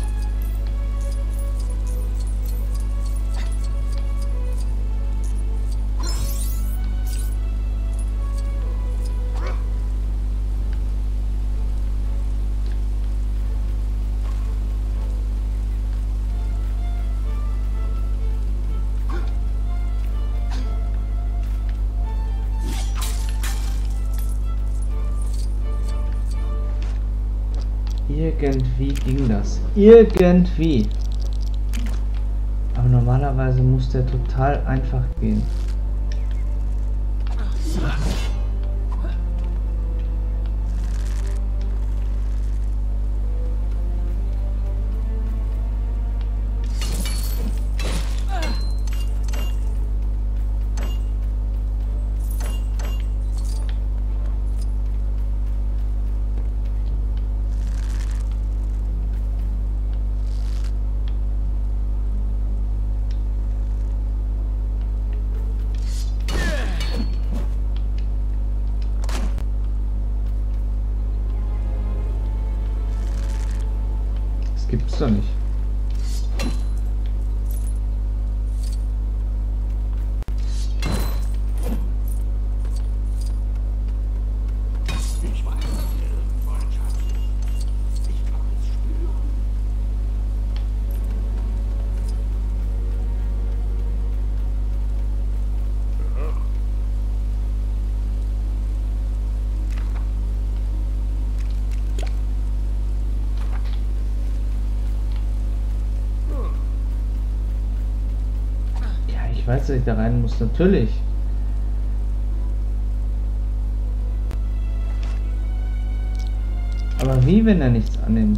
Speaker 1: Irgendwie ging das. Irgendwie. Aber normalerweise muss der total einfach gehen. Gibt's doch nicht. Ich weiß, dass ich da rein muss, natürlich. Aber wie, wenn er nichts annimmt?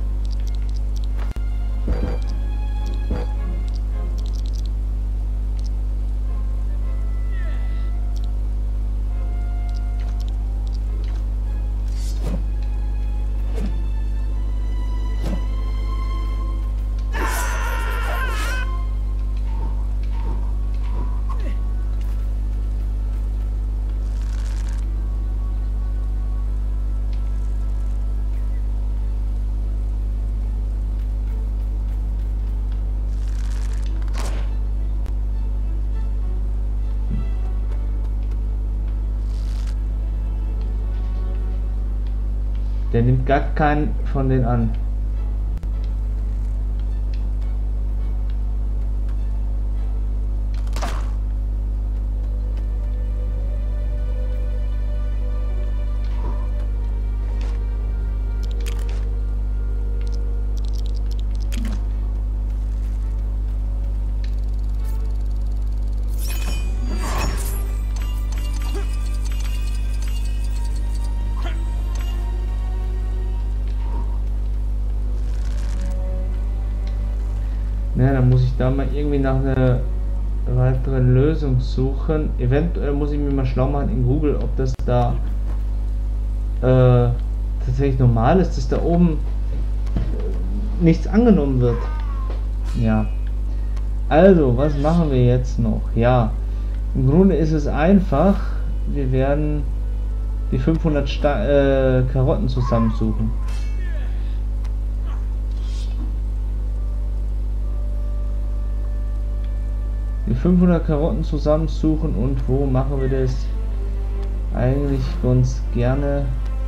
Speaker 1: Der nimmt gar keinen von denen an. Ja, dann muss ich da mal irgendwie nach einer weiteren Lösung suchen. Eventuell muss ich mir mal schlau machen in Google, ob das da tatsächlich normal ist, dass da oben nichts angenommen wird. Ja. Also, was machen wir jetzt noch? Ja, im Grunde ist es einfach. Wir werden die 500 Karotten zusammensuchen. Die 500 Karotten zusammensuchen und wo machen wir das? Eigentlich ganz gerne.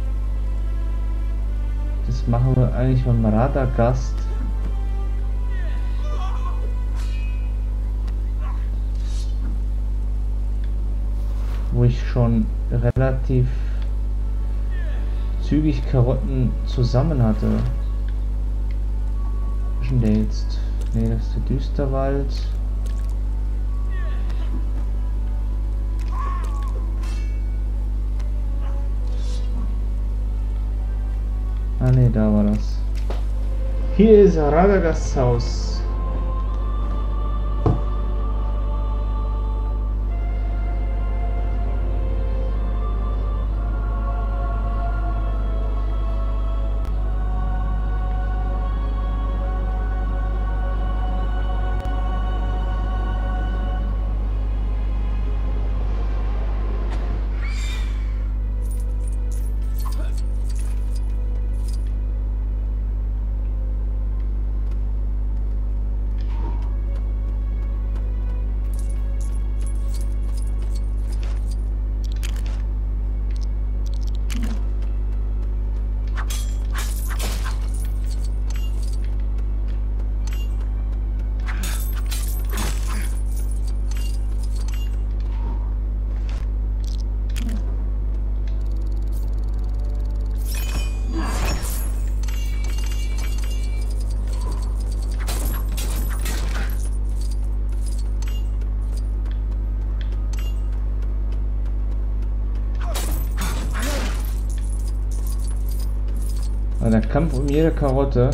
Speaker 1: Das machen wir eigentlich von Radagast. Wo ich schon relativ zügig Karotten zusammen hatte. Was ist denn der jetzt? Ne, das ist der Düsterwald. Ah ne, da war das. Hier ist Radagasts Haus. Der Kampf um jede Karotte.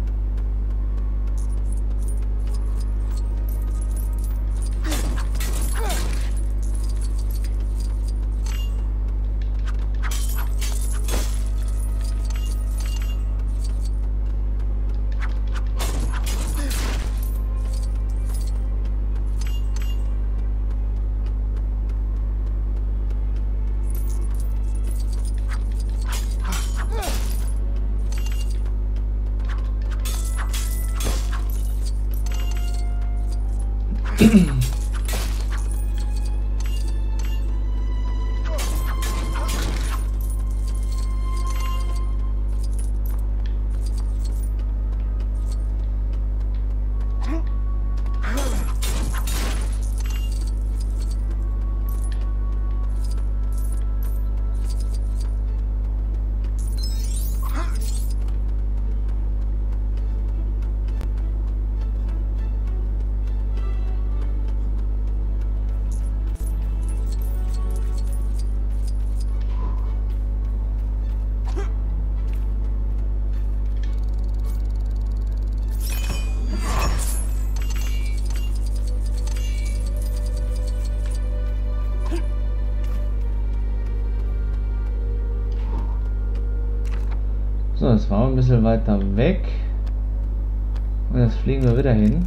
Speaker 1: So, das war ein bisschen weiter weg. Und jetzt fliegen wir wieder hin.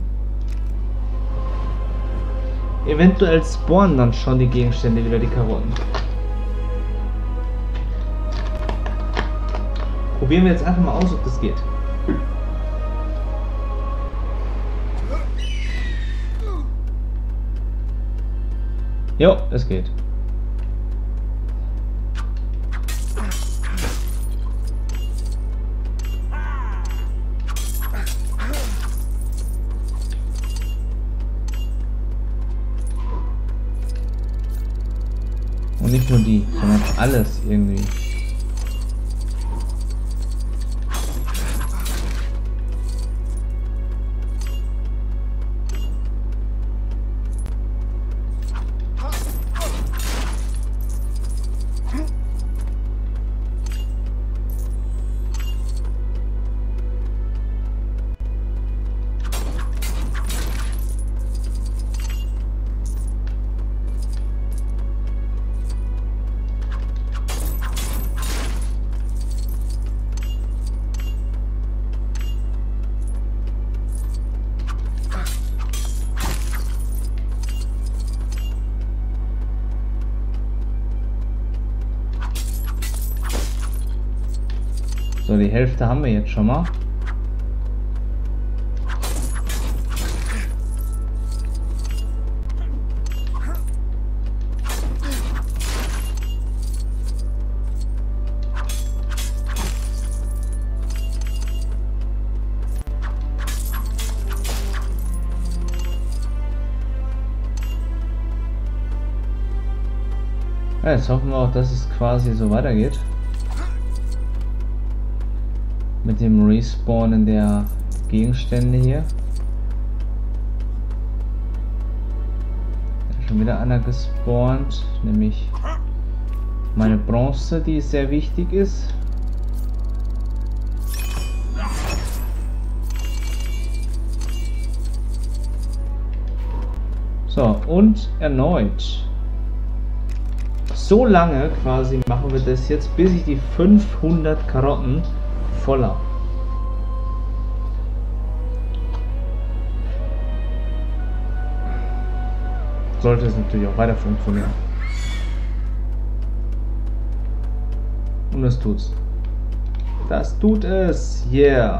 Speaker 1: Eventuell spawnen dann schon die Gegenstände wieder, die Karotten. Probieren wir jetzt einfach mal aus, ob das geht. Jo, es geht. Und nicht nur die, sondern alles irgendwie. So, die Hälfte haben wir jetzt schon mal. Ja, jetzt hoffen wir auch, dass es quasi so weitergeht. Mit dem Respawnen der Gegenstände hier. Schon wieder einer gespawnt, nämlich meine Bronze, die sehr wichtig ist. So, und erneut. So lange quasi machen wir das jetzt, bis ich die 500 Karotten voll habe. Sollte es natürlich auch weiter funktionieren. Und es tut's. Das tut es. Yeah.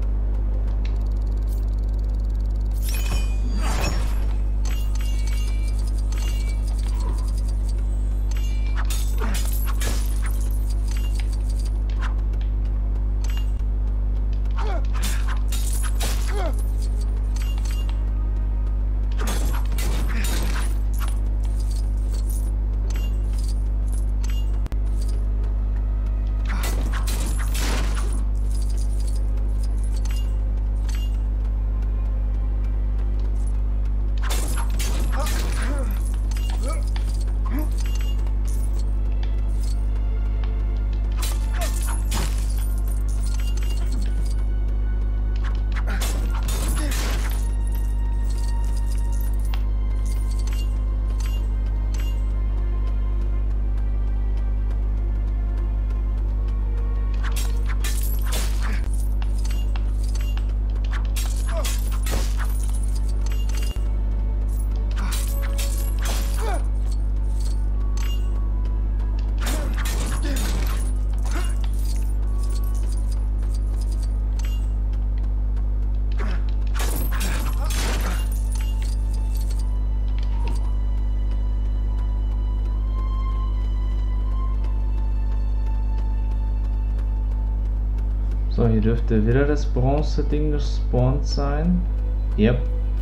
Speaker 1: So, hier dürfte wieder das Bronze-Ding gespawnt sein. Yep.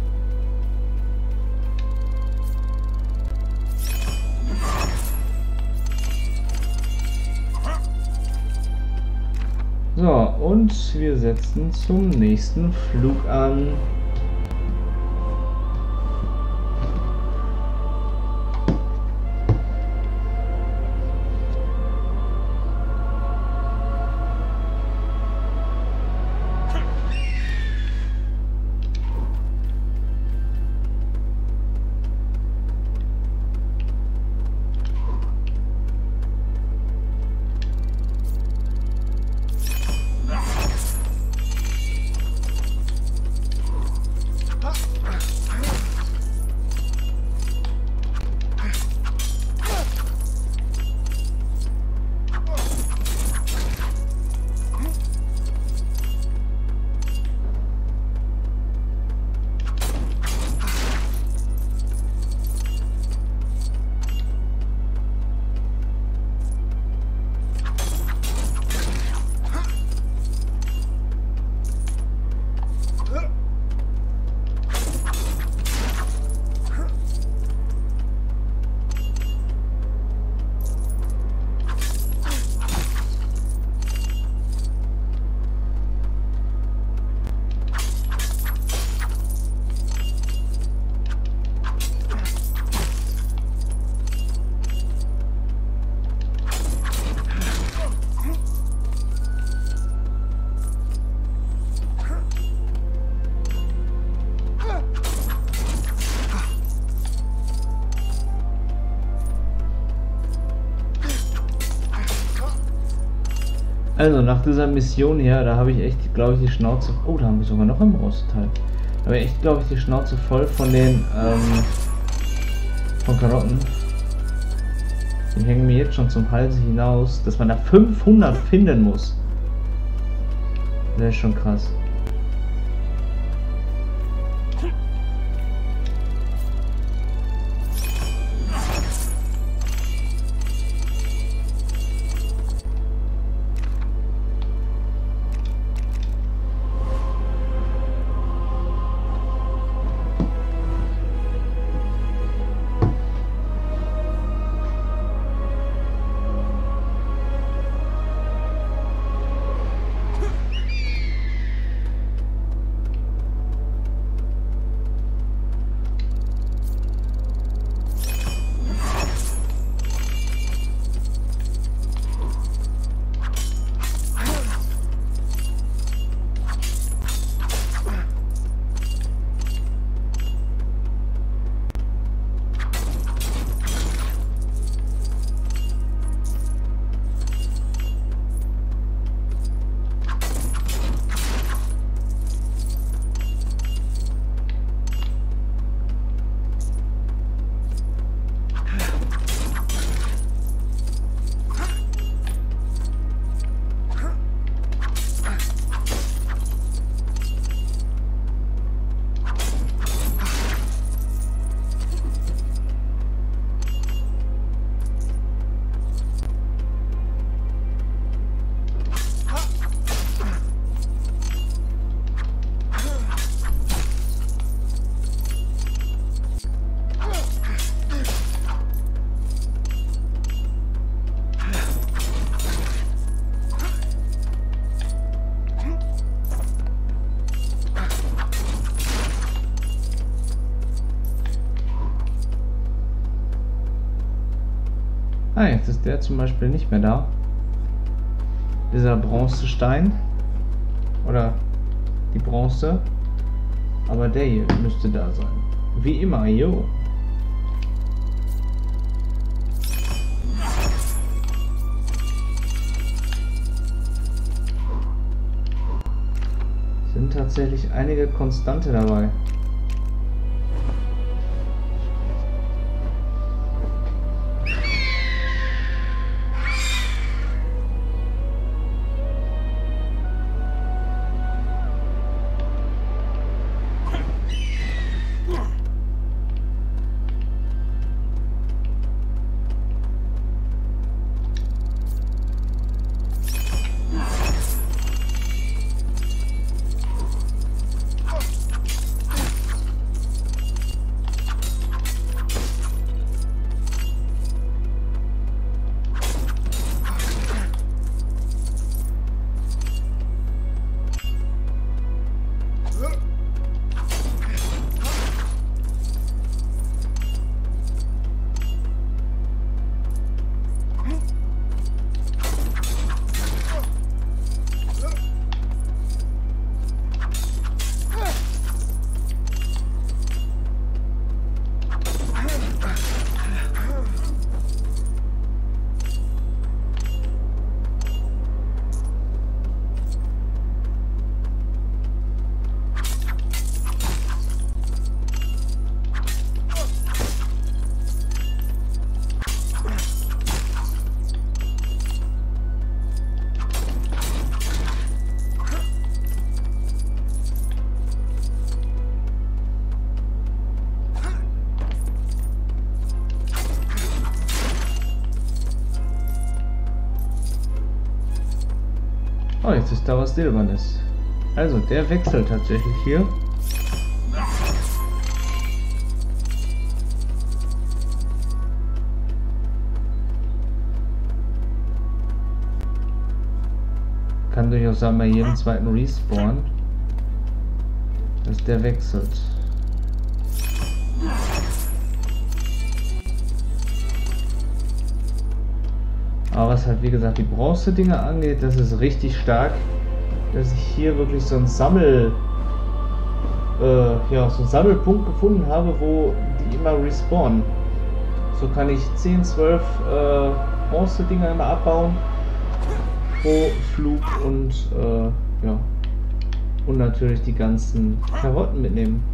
Speaker 1: So, und wir setzen zum nächsten Flug an. Also nach dieser Mission hier, da habe ich echt, glaube ich, die Schnauze... Oh, da haben wir sogar noch ein Bronzeteil. Da habe ich echt, glaube ich, die Schnauze voll von den von Karotten. Die hängen mir jetzt schon zum Hals hinaus, dass man da 500 finden muss. Das ist schon krass. Ah, jetzt ist der zum Beispiel nicht mehr da. Dieser Bronzestein. Oder die Bronze. Aber der hier müsste da sein. Wie immer, jo. Sind tatsächlich einige Konstante dabei. Oh, jetzt ist da was Silbernes. Also, der wechselt tatsächlich hier. Kann durchaus sein, bei jedem zweiten Respawn, dass der wechselt. Aber was halt wie gesagt die Bronze-Dinger angeht, das ist richtig stark, dass ich hier wirklich so ein so einen Sammelpunkt gefunden habe, wo die immer respawnen. So kann ich 10, 12 Bronze-Dinger immer abbauen pro Flug und ja, und natürlich die ganzen Karotten mitnehmen.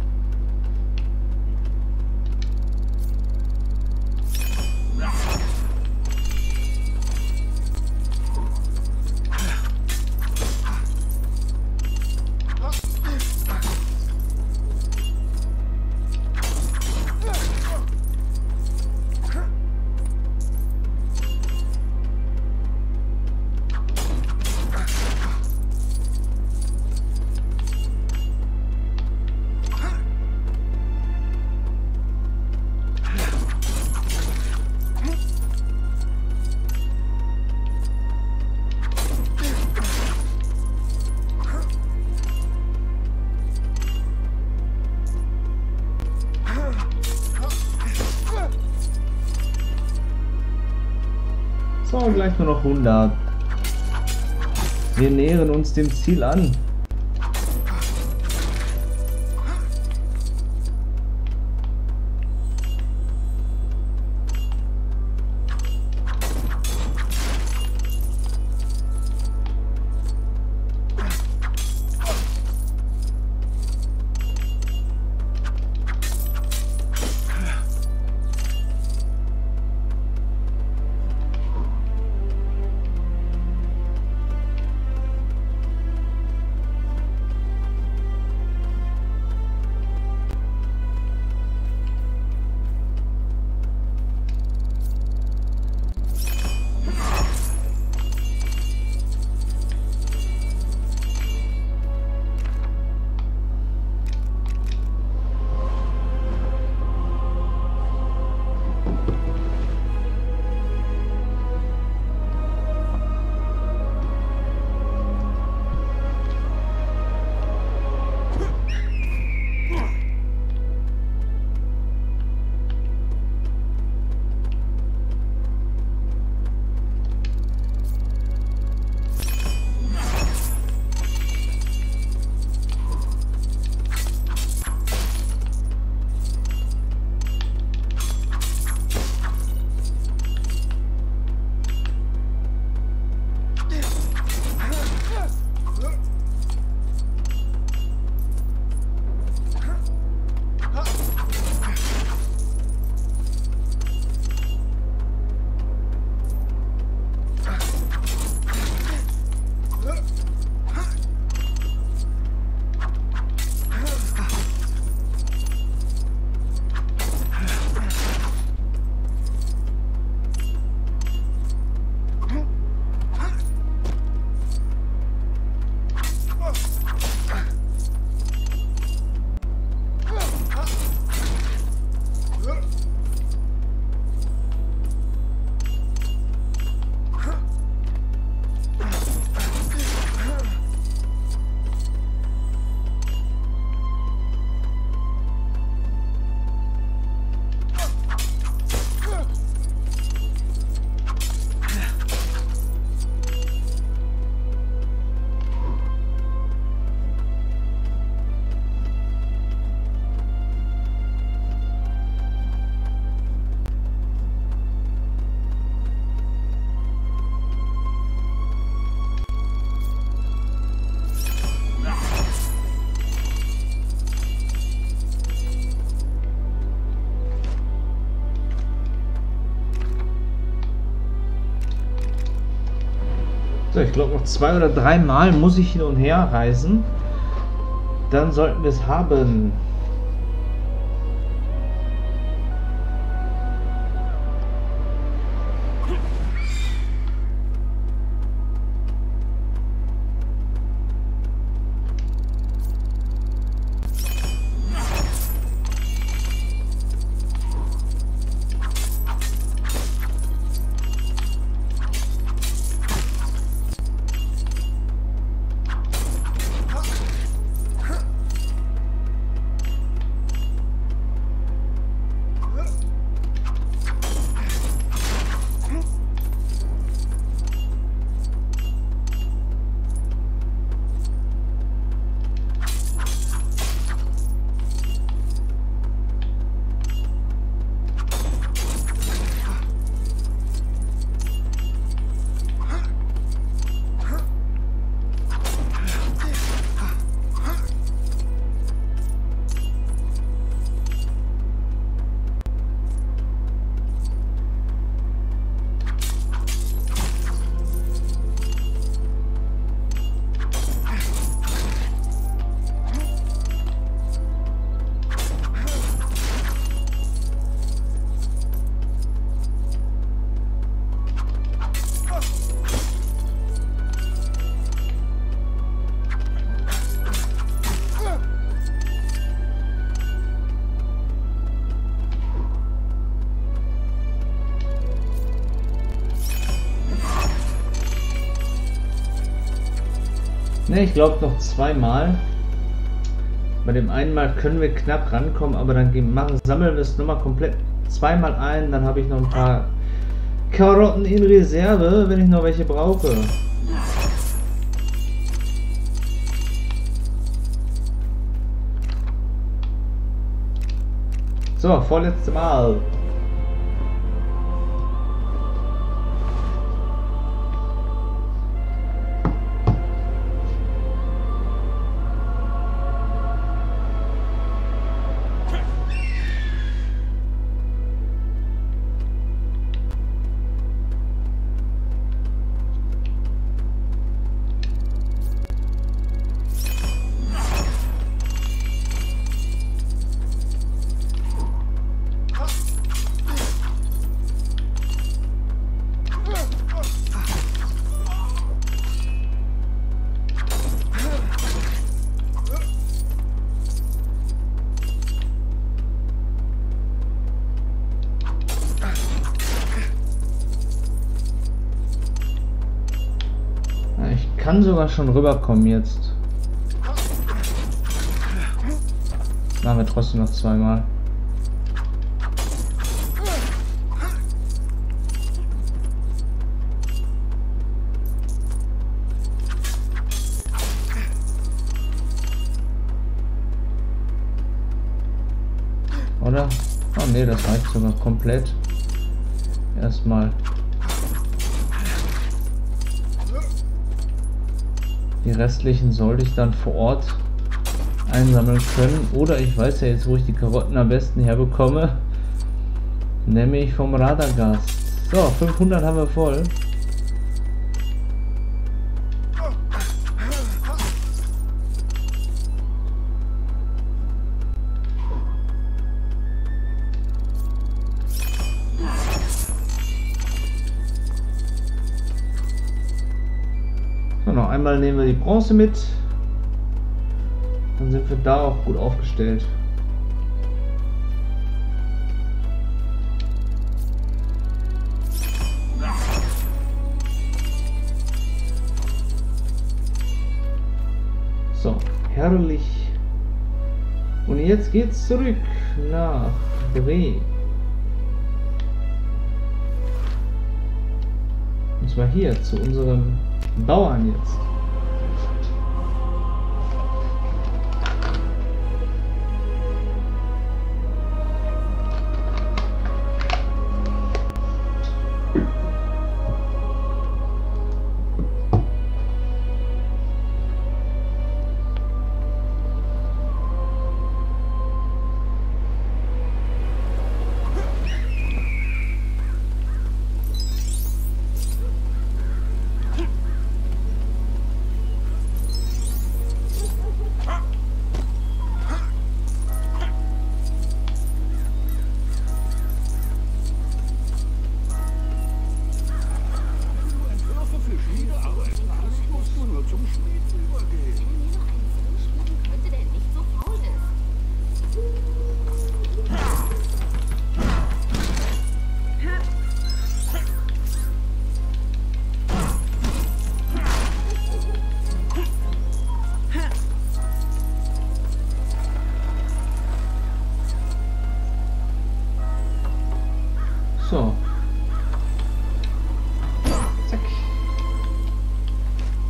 Speaker 1: So, gleich nur noch 100. Wir nähern uns dem Ziel an. So, ich glaube noch 2 oder 3 Mal muss ich hin und her reisen. Dann sollten wir es haben. Ne, ich glaube noch 2 Mal. Bei dem einen Mal können wir knapp rankommen, aber dann sammeln wir es nochmal komplett 2 Mal ein. Dann habe ich noch ein paar Karotten in Reserve, wenn ich noch welche brauche. So, vorletzte Mal. Kann sogar schon rüberkommen jetzt. Machen wir trotzdem noch 2 Mal. Oder? Oh ne, das reicht sogar komplett. Erstmal. Die restlichen sollte ich dann vor Ort einsammeln können. Oder ich weiß ja jetzt, wo ich die Karotten am besten herbekomme. Nämlich vom Radagast. So, 500 haben wir voll. Noch einmal nehmen wir die Bronze mit, dann sind wir da auch gut aufgestellt. So, herrlich. Und jetzt geht's zurück nach Dreh. Und zwar hier zu unserem Bauern jetzt.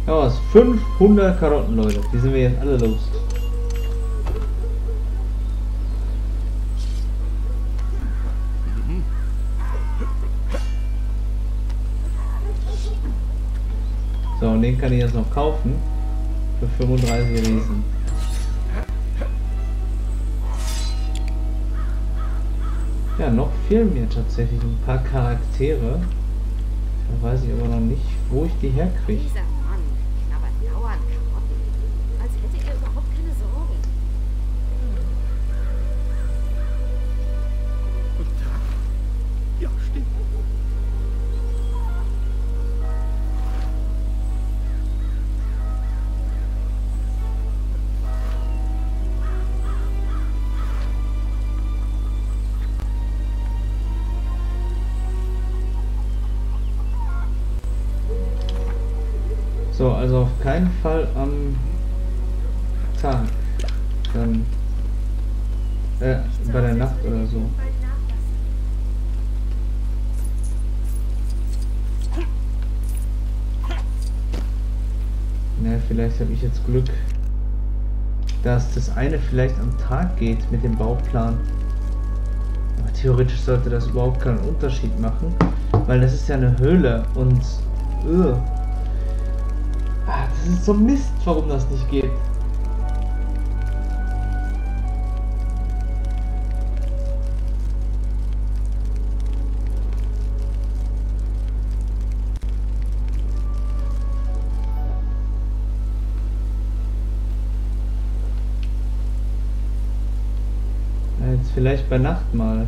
Speaker 1: Ja, was? 500 Karotten, Leute. Die sind wir jetzt alle los. So, und den kann ich jetzt noch kaufen. Für 35 Riesen. Ja, noch fehlen mir tatsächlich ein paar Charaktere. Da weiß ich aber noch nicht, wo ich die herkriege.
Speaker 3: Dieser Mann knabbert dauernd Karotten, als hätte er überhaupt keine Sorgen.
Speaker 4: Guten Tag. Ja, stimmt.
Speaker 1: So, also auf keinen Fall am Tag. Dann bei der Nacht oder so. Na, vielleicht habe ich jetzt Glück, dass das eine vielleicht am Tag geht mit dem Bauplan. Aber theoretisch sollte das überhaupt keinen Unterschied machen, weil das ist ja eine Höhle und das ist so Mist, warum das nicht geht. Jetzt vielleicht bei Nacht mal.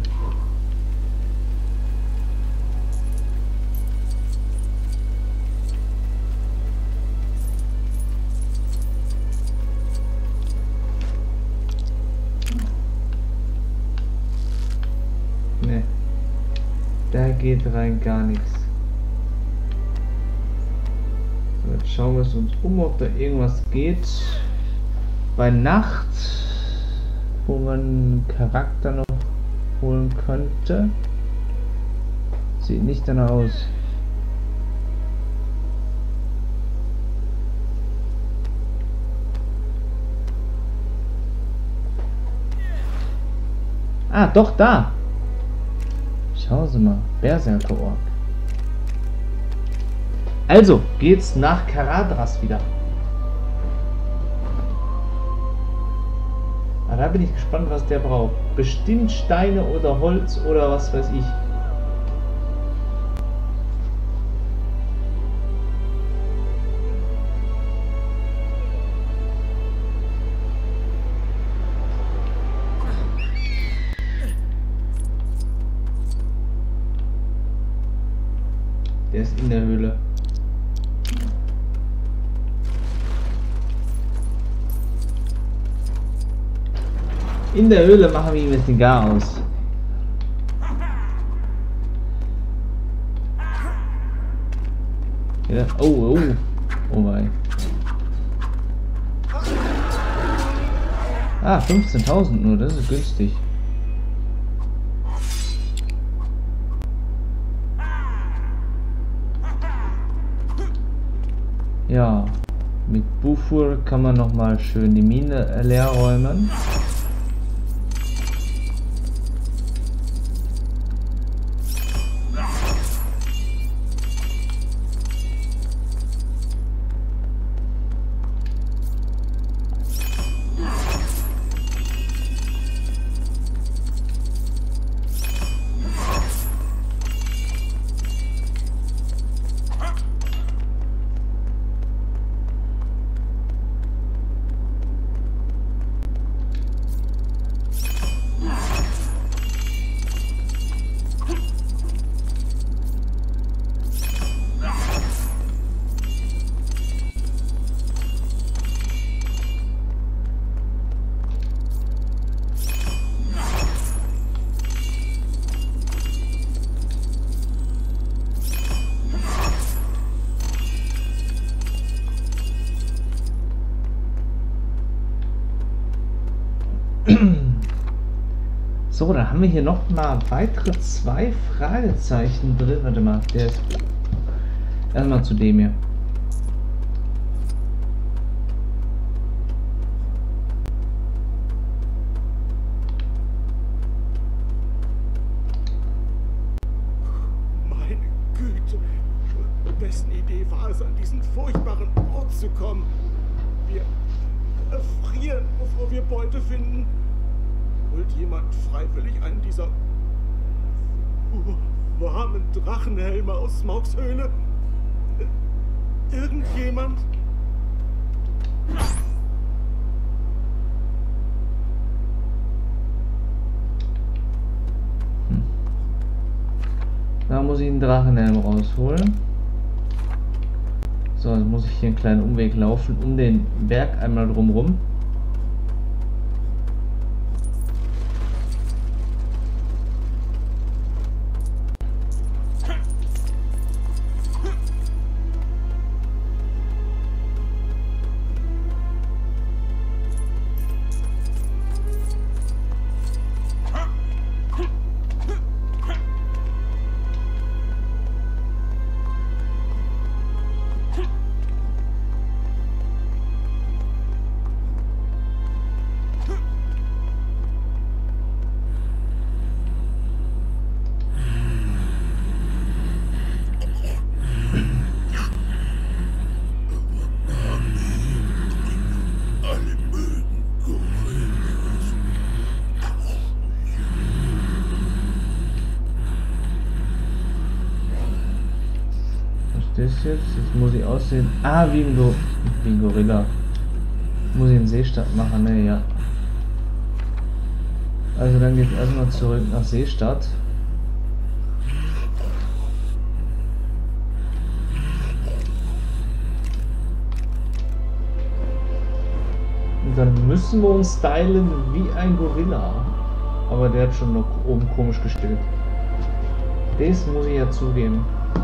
Speaker 1: Ne, da geht rein gar nichts. So, jetzt schauen wir es uns um, ob da irgendwas geht. Bei Nacht, wo man einen Charakter noch holen könnte. Sieht nicht danach aus. Ah, doch, da! Schauen Sie mal, Berserker-Ork. Also, geht's nach Caradhras wieder. Ah, da bin ich gespannt, was der braucht. Bestimmt Steine oder Holz oder was weiß ich. Der ist in der Höhle. In der Höhle machen wir ihm jetzt den Garaus. Ja, oh wei. Ah, 15.000 nur, das ist günstig. Ja, mit Bufur kann man noch mal schön die Mine leer räumen. So, da haben wir hier noch mal weitere 2 Fragezeichen drin. Warte mal, der ist erstmal zu dem hier.
Speaker 6: wessen Idee war es, an diesen furchtbaren Ort zu kommen? Wir erfrieren, bevor wir Beute finden. Holt jemand freiwillig einen dieser warmen Drachenhelme aus Smaugs Höhle? Irgendjemand?
Speaker 1: Da muss ich einen Drachenhelm rausholen. So, dann muss ich hier einen kleinen Umweg laufen, um den Berg einmal drumherum. Jetzt muss ich aussehen. Ah, wie ein Gorilla. Muss ich in Seestadt machen, ne? Ja. Also dann geht es erstmal zurück nach Seestadt. Und dann müssen wir uns stylen wie ein Gorilla. Aber der hat schon noch oben komisch gestellt. Das muss ich ja zugeben.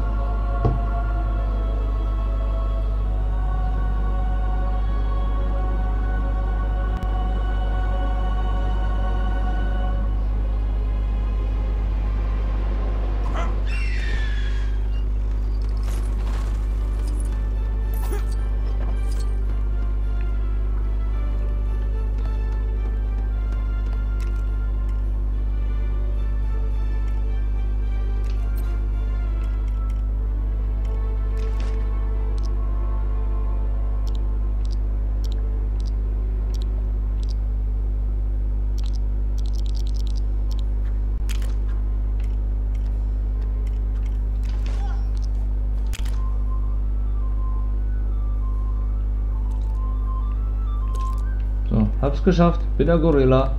Speaker 1: So, hab's geschafft, bin der Gorilla.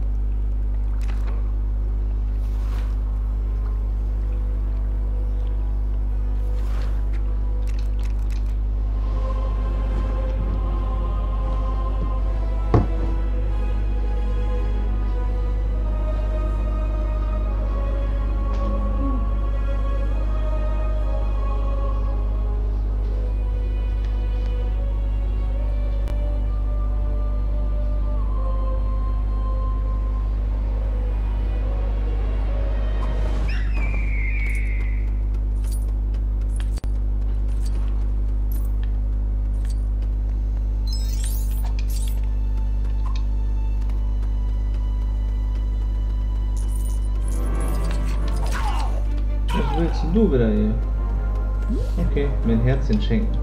Speaker 1: Was willst du wieder hier? Okay, mir ein Herzchen schenken.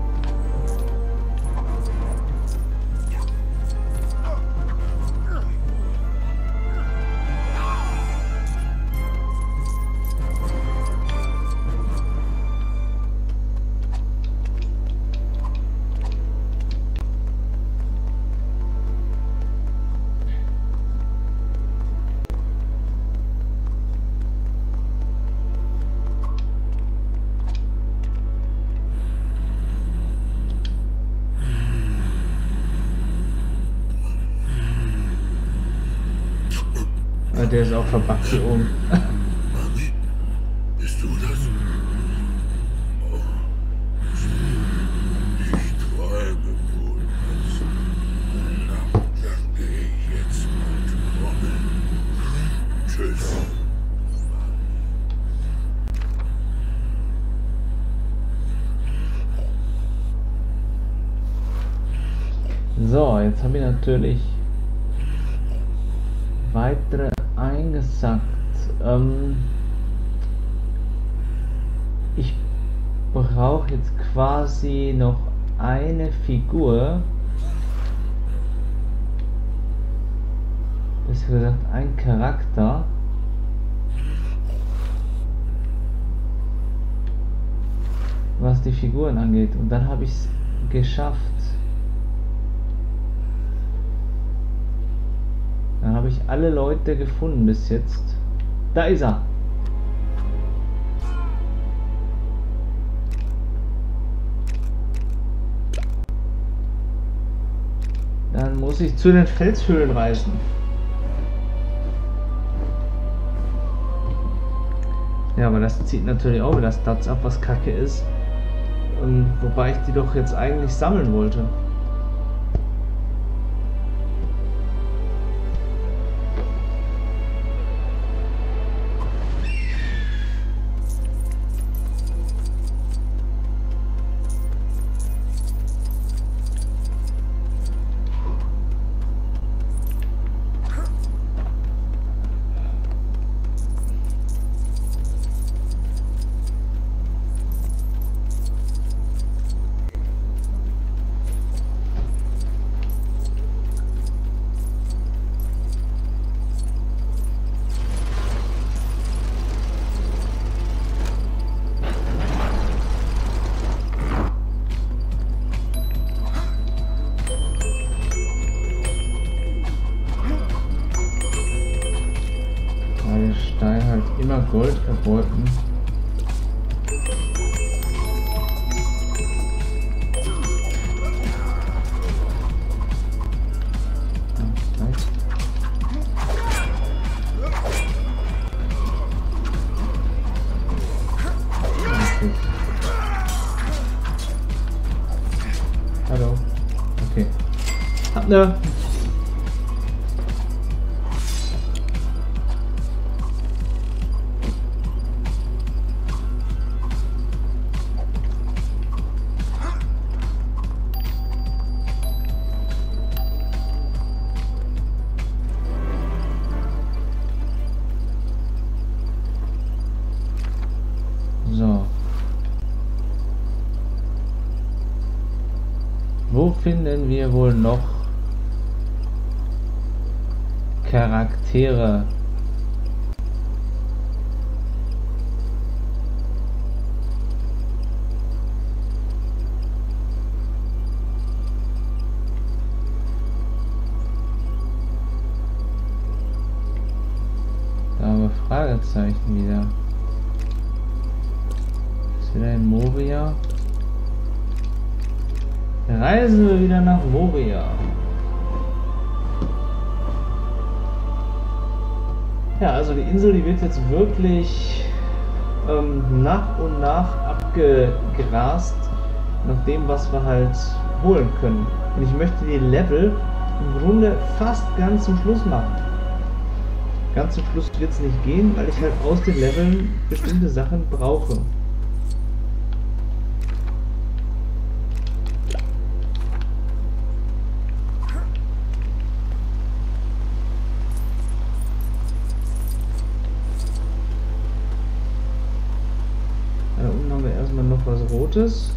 Speaker 1: Der ist auch verpackt hier oben.
Speaker 5: Mami, bist du das? Oh, ich träume wohl. Na, dann gehe ich jetzt mal trommeln. Tschüss.
Speaker 1: So, jetzt habe ich natürlich weitere eingesackt. Ich brauche jetzt quasi noch eine Figur. Besser gesagt, ein Charakter. Was die Figuren angeht. Und dann habe ich es geschafft. Dann habe ich alle Leute gefunden bis jetzt. Da ist er. Dann muss ich zu den Felshöhlen reisen. Ja, aber das zieht natürlich auch wieder Stats ab, was kacke ist. Wobei ich die doch jetzt eigentlich sammeln wollte. Stein halt immer Gold erbeuten. Hallo. Okay. Hab ne. So. Wo finden wir wohl noch Charaktere? Da haben wir Fragezeichen wieder. Ist wieder in Moria. Reisen wir wieder nach Moria. Ja, also die Insel, die wird jetzt wirklich nach und nach abgegrast, nach dem, was wir halt holen können. Und ich möchte die Level im Grunde fast ganz zum Schluss machen. Ganz zum Schluss wird es nicht gehen, weil ich halt aus den Leveln bestimmte Sachen brauche. Da unten haben wir erstmal noch was Rotes.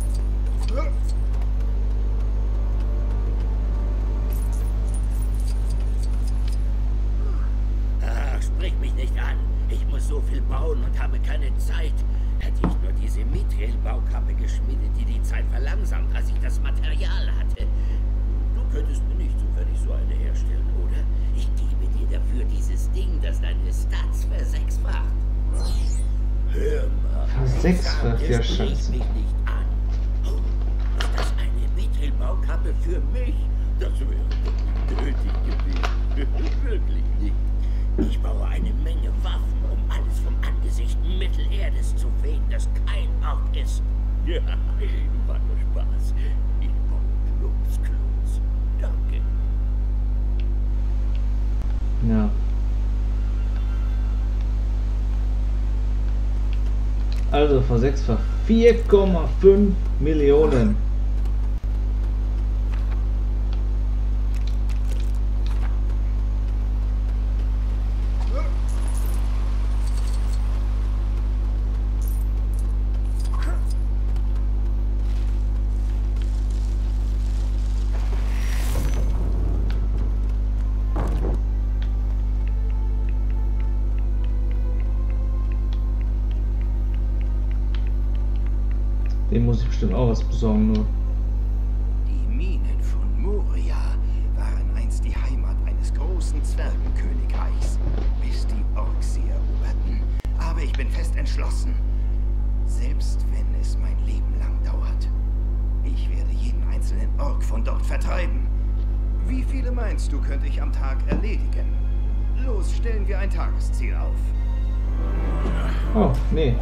Speaker 8: Sprich mich nicht an. Ich muss so viel bauen und habe keine Zeit. Hätte ich nur diese Mithril-Baukappe geschmiedet, die die Zeit verlangsamt, als ich das Material hatte. Du könntest mir nicht zufällig so eine herstellen, oder? Ich gebe dir dafür dieses Ding, das deine Stats versechsfacht. Hör mal.
Speaker 1: Versechsfacht, ja,
Speaker 8: Sprich
Speaker 1: Scheiße.
Speaker 8: mich nicht an. Oh, ist das eine Mithril-Baukappe für mich? Das wäre doch nicht nötig gewesen. Wirklich nicht. Ich baue eine Menge Waffen, um alles vom Angesicht Mittelerdes zu fegen, das kein Ort ist. Ja, war nur Spaß. Ich baue Klumps. Danke.
Speaker 1: Ja. Also versechsfacht 4,5 Millionen. Dem muss ich bestimmt auch was besorgen, nur.
Speaker 4: Die Minen von Moria waren einst die Heimat eines großen Zwergenkönigreichs, bis die Orks sie eroberten. Aber ich bin fest entschlossen, selbst wenn es mein Leben lang dauert. Ich werde jeden einzelnen Ork von dort vertreiben. Wie viele meinst du, könnte ich am Tag erledigen? Los, stellen wir ein Tagesziel auf.
Speaker 1: Oh, nee.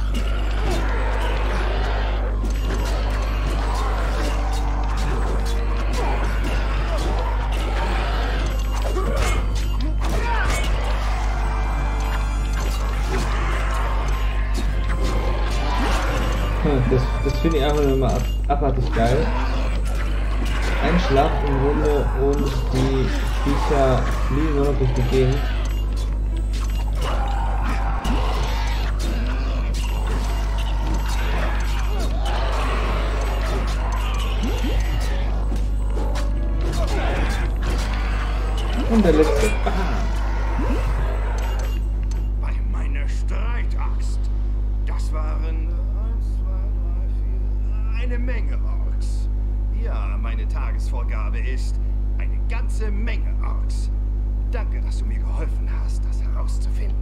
Speaker 1: Das finde ich einfach immer abartig geil. Ein Schlag im Grunde und die Viecher fliegen nur noch durch die Gegend. Und der letzte.
Speaker 4: Bei meiner Streitaxt. Das waren 1, 2, 3, 4, eine Menge Orks. Ja, meine Tagesvorgabe ist eine ganze Menge Orks. Danke, dass du mir geholfen hast, das herauszufinden.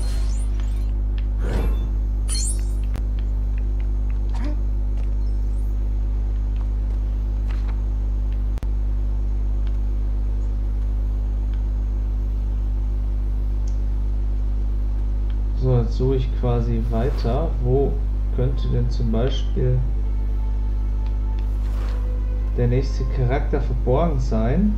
Speaker 1: So, jetzt suche ich quasi weiter. Wo könnte denn zum Beispiel der nächste Charakter verborgen sein?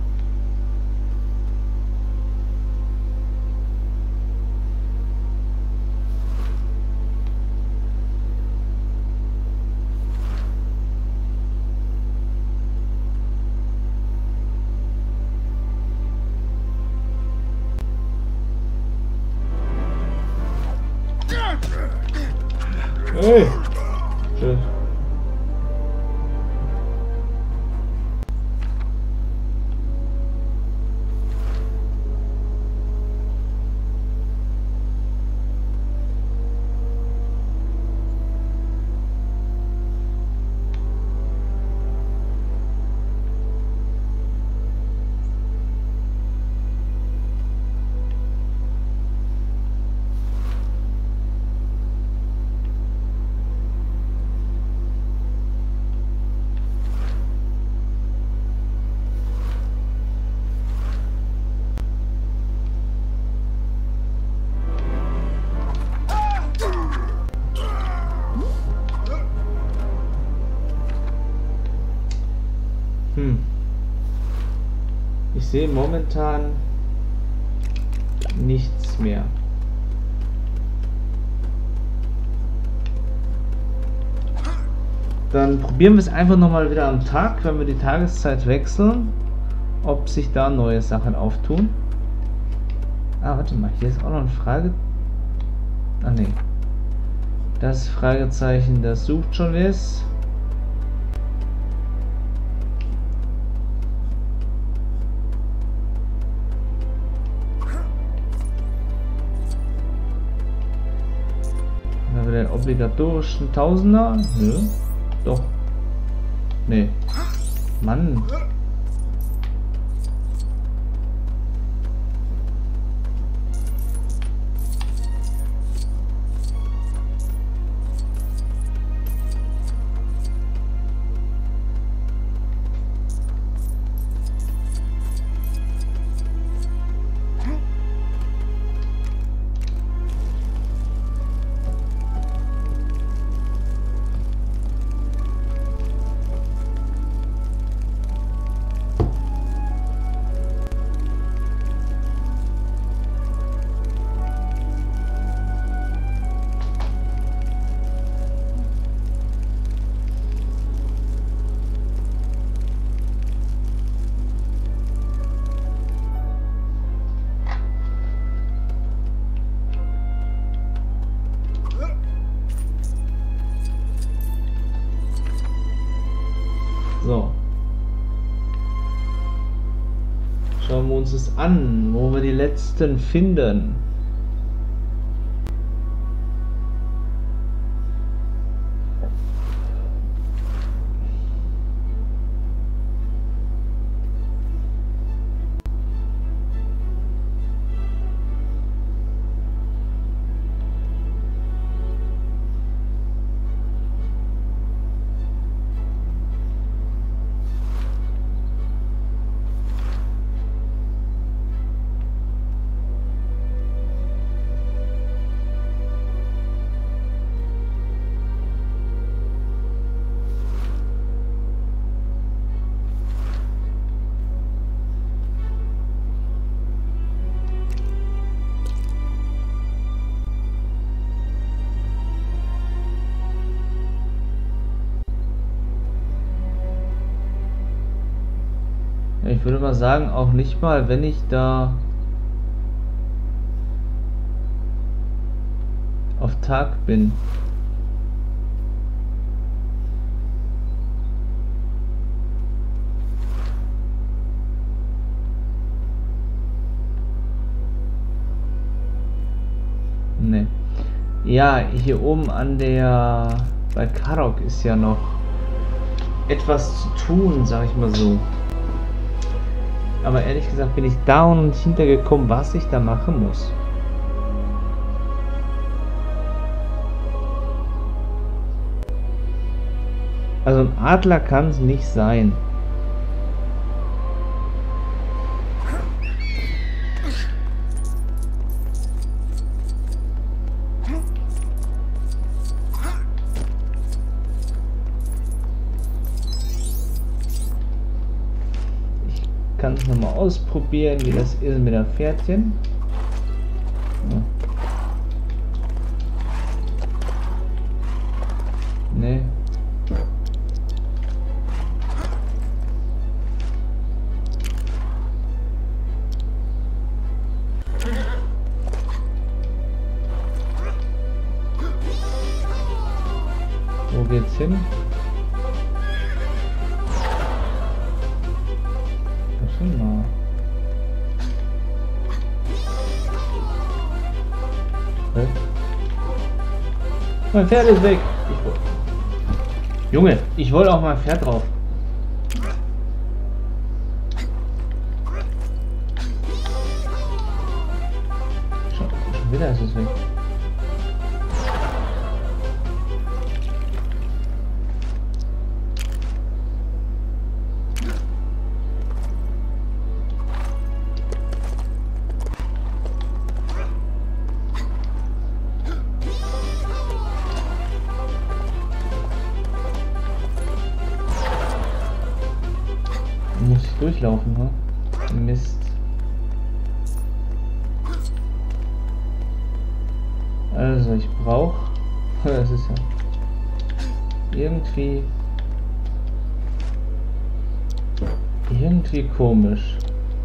Speaker 1: Hey! Schön. Ich sehe momentan nichts mehr. Dann probieren wir es einfach nochmal wieder am Tag, wenn wir die Tageszeit wechseln, ob sich da neue Sachen auftun. Ah, warte mal, hier ist auch noch eine Frage. Ah, nee. Das Fragezeichen, das sucht schon was. Den obligatorischen Tausender? Nö. Doch. Nee. Mann. So. Schauen wir uns das an, wo wir die letzten finden. Ich würde mal sagen, auch nicht mal, wenn ich da auf Tag bin. Ne. Ja, hier oben an der... bei Karok ist ja noch etwas zu tun, sag ich mal so. Aber ehrlich gesagt bin ich da und nicht hintergekommen, was ich da machen muss. Also ein Adler kann es nicht sein. Ich kann es nochmal ausprobieren, wie das ist mit der Pferdchen. Ja. Nee. Wo geht's hin? Mal. Okay. Mein Pferd ist weg. Junge, ich wollte auch mein Pferd drauf. Schon wieder ist es weg. Muss ich durchlaufen, ne? Mist. Also ich brauche... Das ist ja... Irgendwie komisch.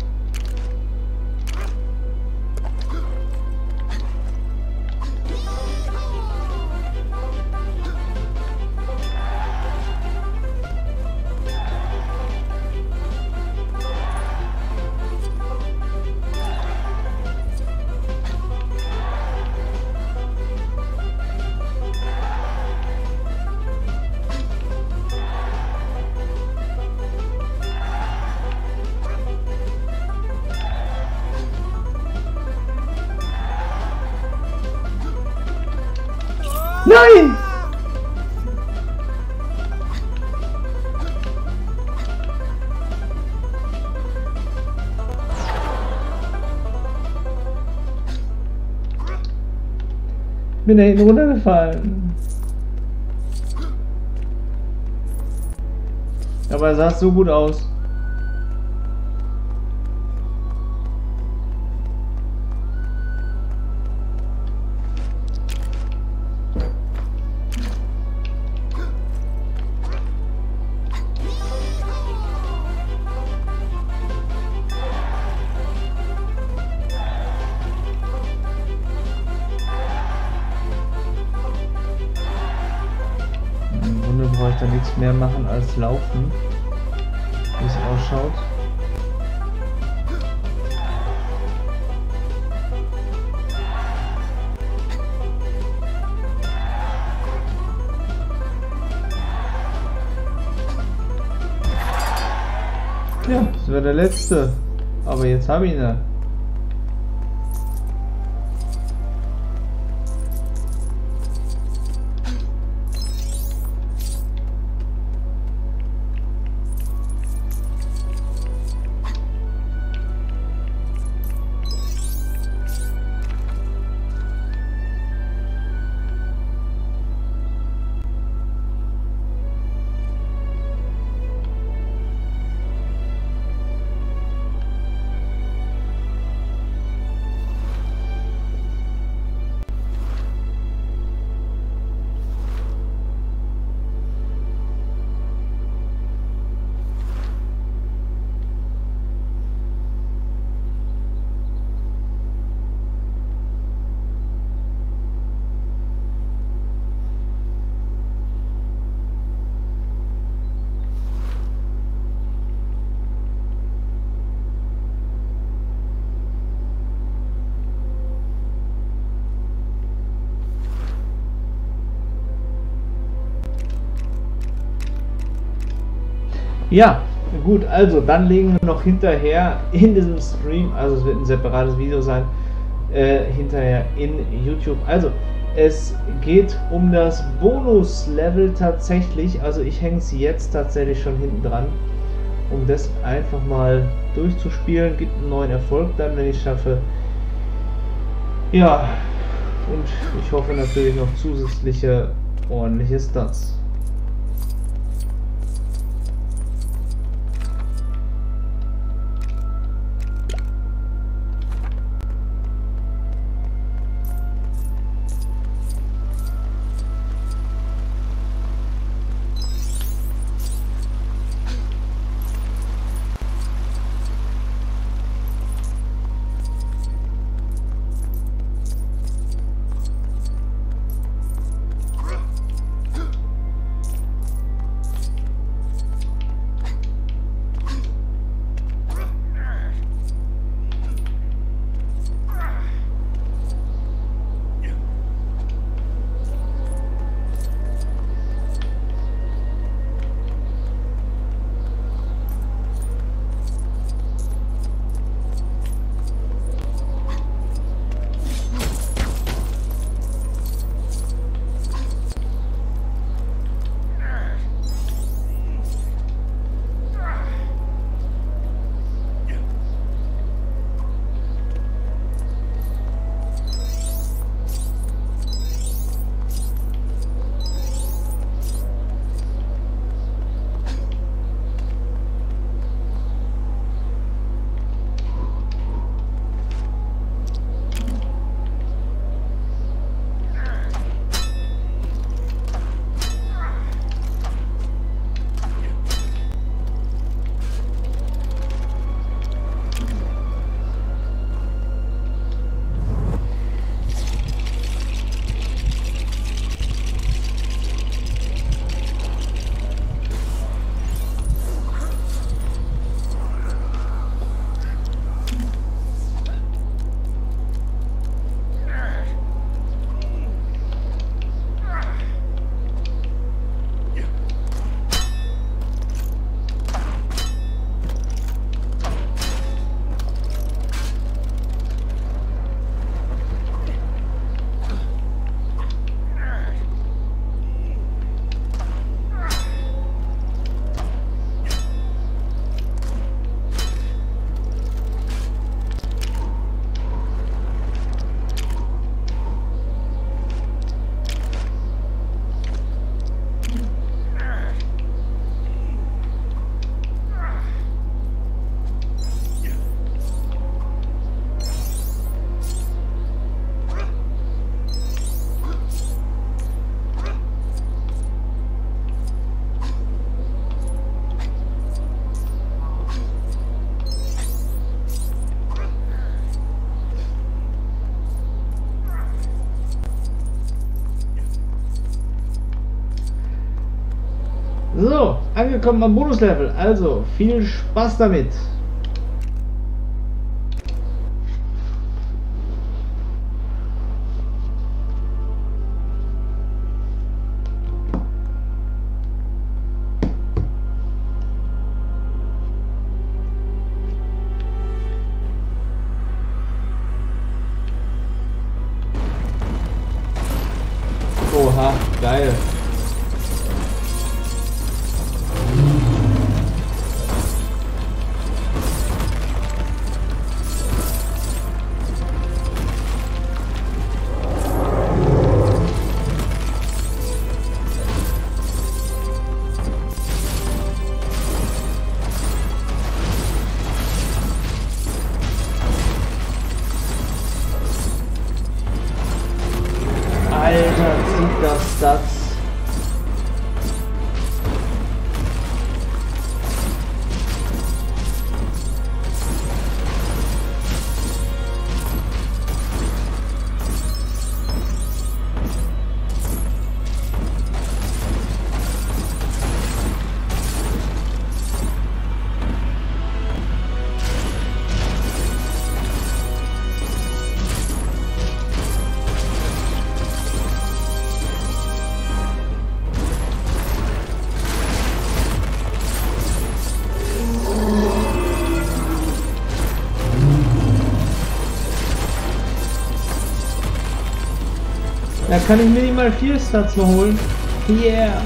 Speaker 1: Nein! Bin da hinten runtergefallen. Aber er sah so gut aus. Brauche ich da nichts mehr machen als laufen, wie es ausschaut. Ja, das wäre der letzte, aber jetzt habe ich ihn ja. Ja, gut, also dann legen wir noch hinterher in diesem Stream, also es wird ein separates Video sein, hinterher in YouTube. Also, es geht um das Bonus-Level tatsächlich, also ich hänge es jetzt tatsächlich schon hinten dran, um das einfach mal durchzuspielen. Gibt einen neuen Erfolg dann, wenn ich es schaffe. Ja, und ich hoffe natürlich noch zusätzliche ordentliche Stats. So, angekommen am Bonuslevel. Also, viel Spaß damit. Oha, geil. Da kann ich mir nicht mal 4 Stats noch holen. Yeah!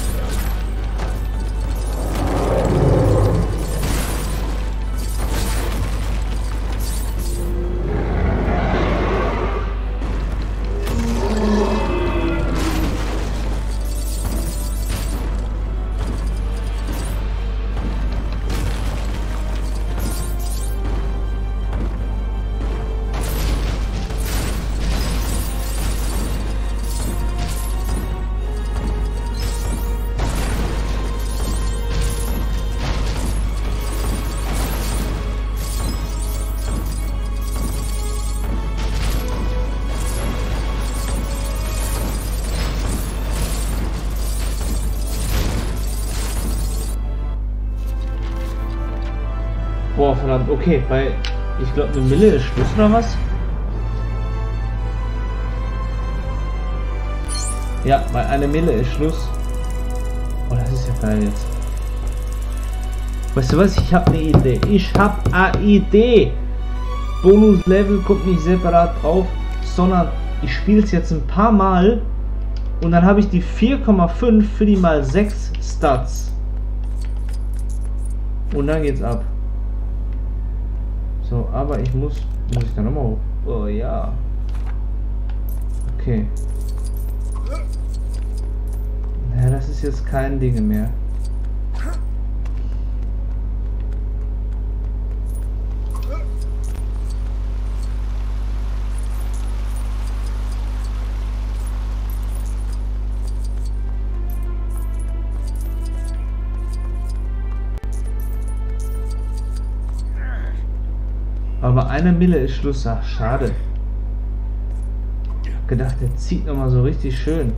Speaker 1: Boah, verdammt, okay, bei, ich glaube, eine Mille ist Schluss oder was? Ja, bei einer Mille ist Schluss. Oh, das ist ja geil jetzt. Weißt du was, ich habe eine Idee. Ich habe eine Idee. Bonus-Level kommt nicht separat drauf, sondern ich spiele es jetzt ein paar Mal und dann habe ich die 4,5 für die mal 6 Stats. Und dann geht's ab. So, aber muss ich da nochmal hoch? Oh ja. Okay. Ja, das ist jetzt kein Ding mehr. Aber eine Mille ist Schluss. Ach, schade. Ich hab gedacht, der zieht nochmal so richtig schön.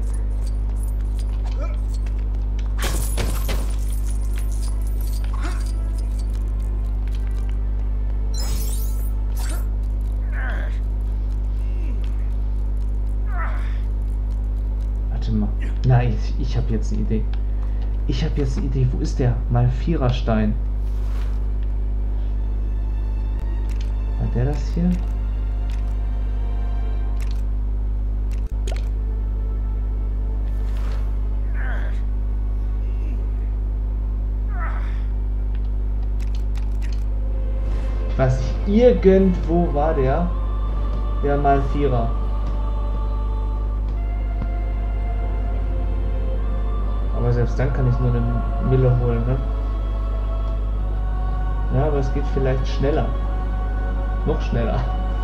Speaker 1: Warte mal. Nein, ich habe jetzt eine Idee. Ich habe jetzt eine Idee. Wo ist der? Mal Viererstein. War der das hier? Ich weiß nicht, irgendwo war der. Der mal Vierer. Aber selbst dann kann ich nur eine Mille holen, ne? Ja, aber es geht vielleicht schneller. Noch schneller.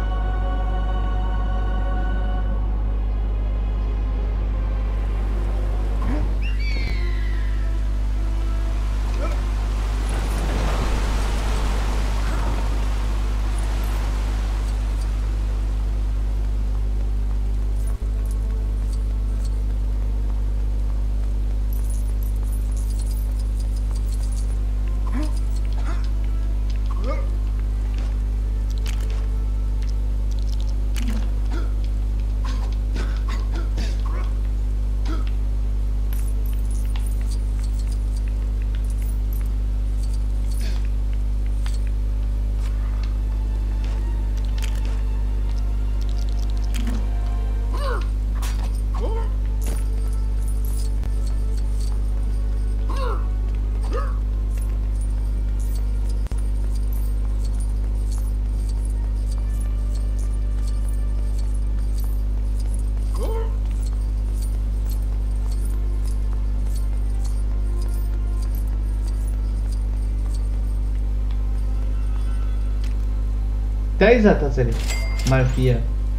Speaker 1: Da ist er tatsächlich. Mal 4.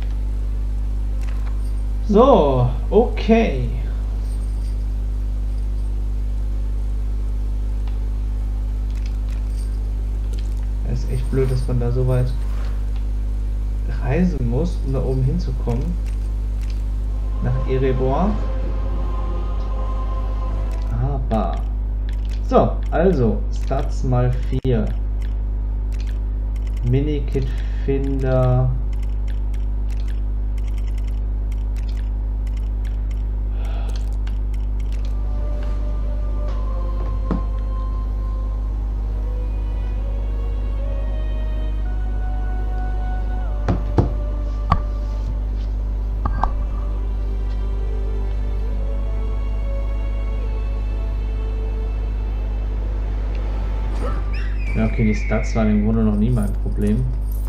Speaker 1: So, okay. Das ist echt blöd, dass man da so weit reisen muss, um da oben hinzukommen. Nach Erebor. Aber. So, also, Stats mal 4. Minikit-Finder. Ja, okay, die Stats waren im Grunde noch nie mein Problem.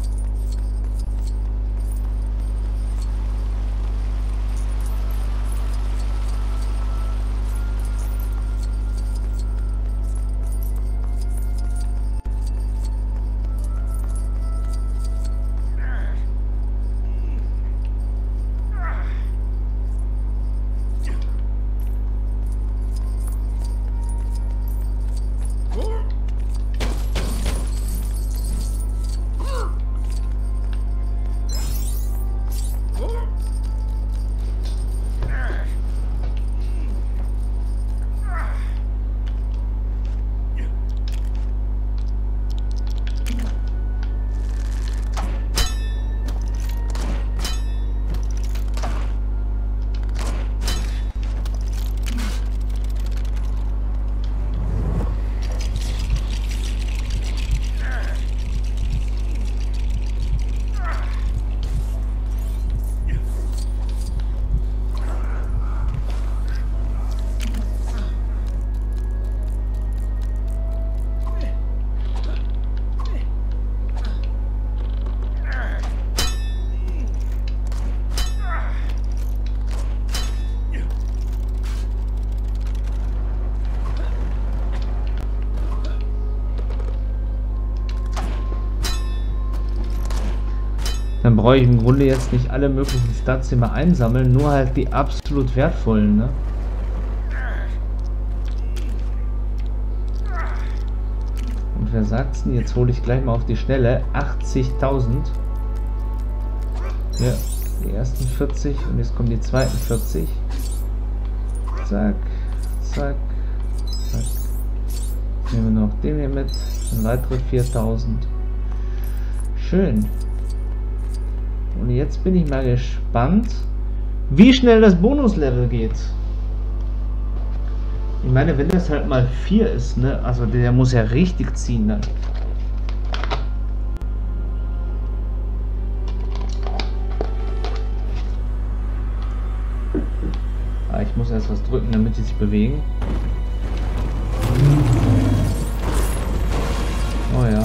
Speaker 1: Dann brauche ich im Grunde jetzt nicht alle möglichen Stats immer einsammeln, nur halt die absolut wertvollen, ne? Und wer sagt's denn? Jetzt hole ich gleich mal auf die Schnelle 80.000. Ja, die ersten 40 und jetzt kommen die zweiten 40. Zack, zack, zack. Nehmen wir noch den hier mit, dann weitere 4.000. Schön. Und jetzt bin ich mal gespannt, wie schnell das Bonuslevel geht. Ich meine, wenn das halt mal 4 ist, ne? Also der muss ja richtig ziehen dann. Ah, ich muss erst was drücken, damit sie sich bewegen. Oh ja.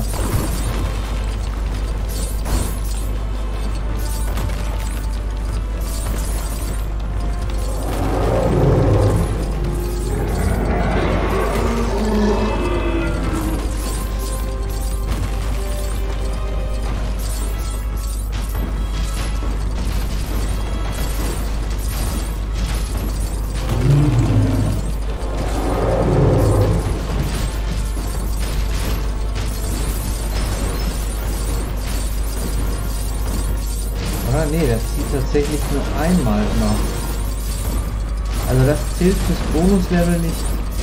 Speaker 1: Nee, das zieht tatsächlich nur einmal immer. Also das zählt fürs Bonuslevel nicht.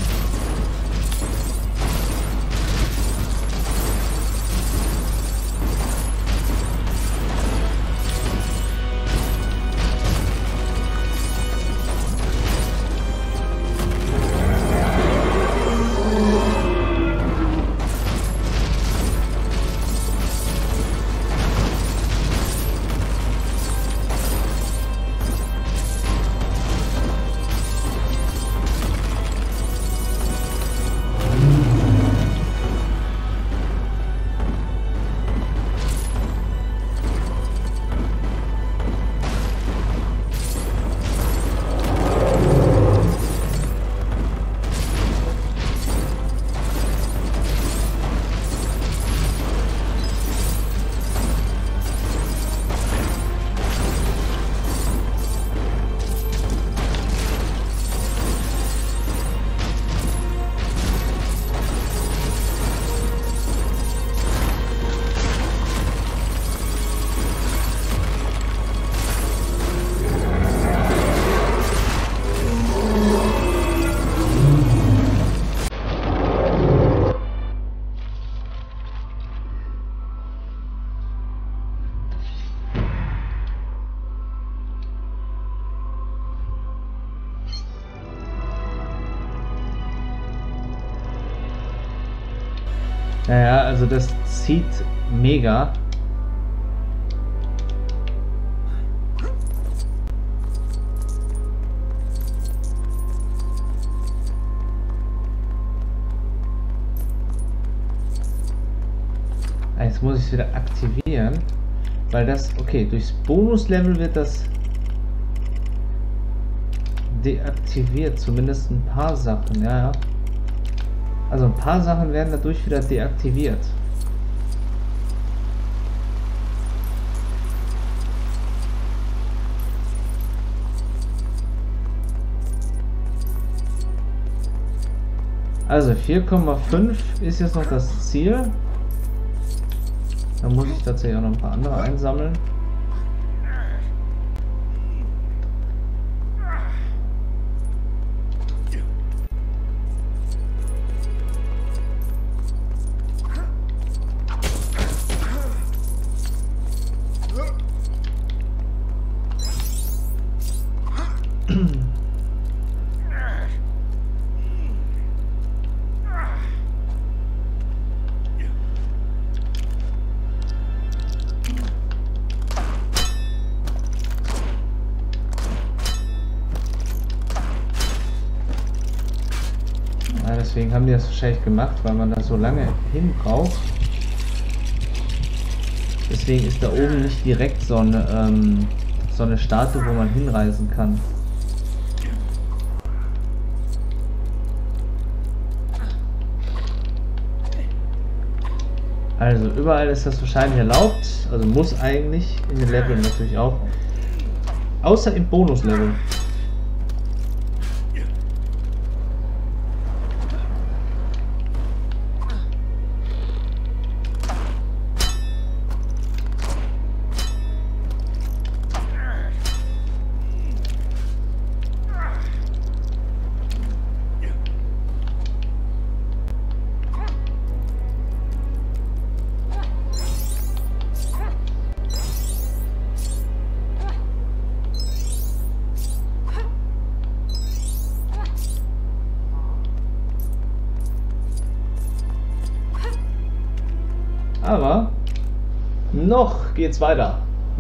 Speaker 1: Ja, also das zieht mega. jetzt muss ich es wieder aktivieren. Weil das, okay, durchs Bonuslevel wird das deaktiviert. Zumindest ein paar Sachen, ja. Also ein paar Sachen werden dadurch wieder deaktiviert. Also 4,5 ist jetzt noch das Ziel. Da muss ich tatsächlich auch noch ein paar andere einsammeln. Deswegen haben die das wahrscheinlich gemacht, weil man da so lange hin braucht. Deswegen ist da oben nicht direkt so eine Statue, wo man hinreisen kann. Also überall ist das wahrscheinlich erlaubt, also muss eigentlich, in den Leveln natürlich auch. Außer im Bonuslevel. Aber noch geht's weiter.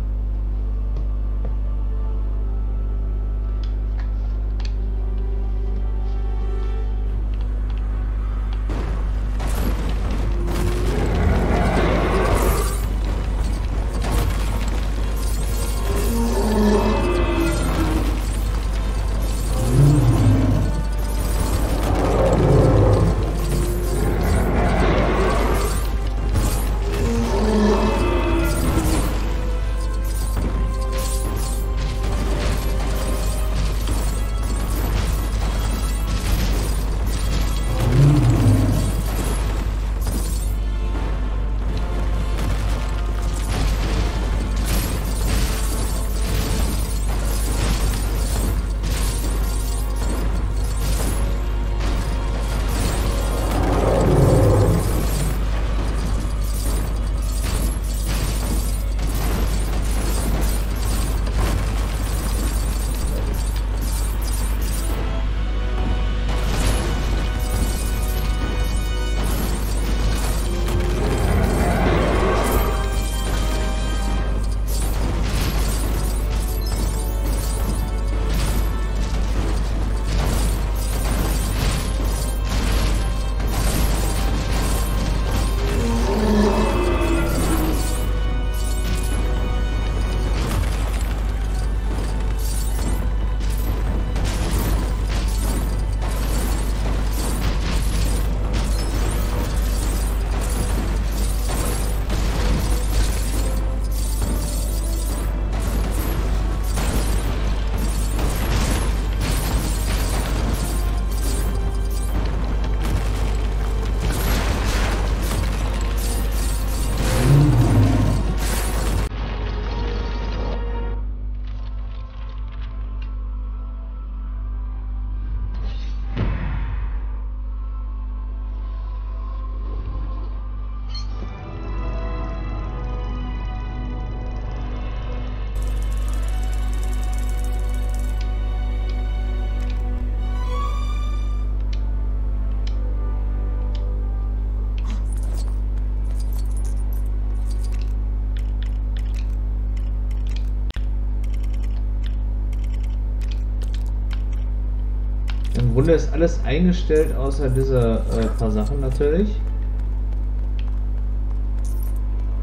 Speaker 1: Im Grunde ist alles eingestellt, außer diese paar Sachen natürlich.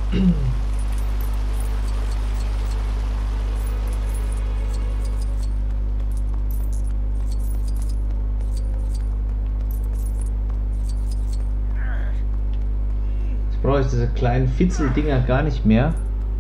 Speaker 1: Jetzt brauche ich diese kleinen Fitzeldinger gar nicht mehr.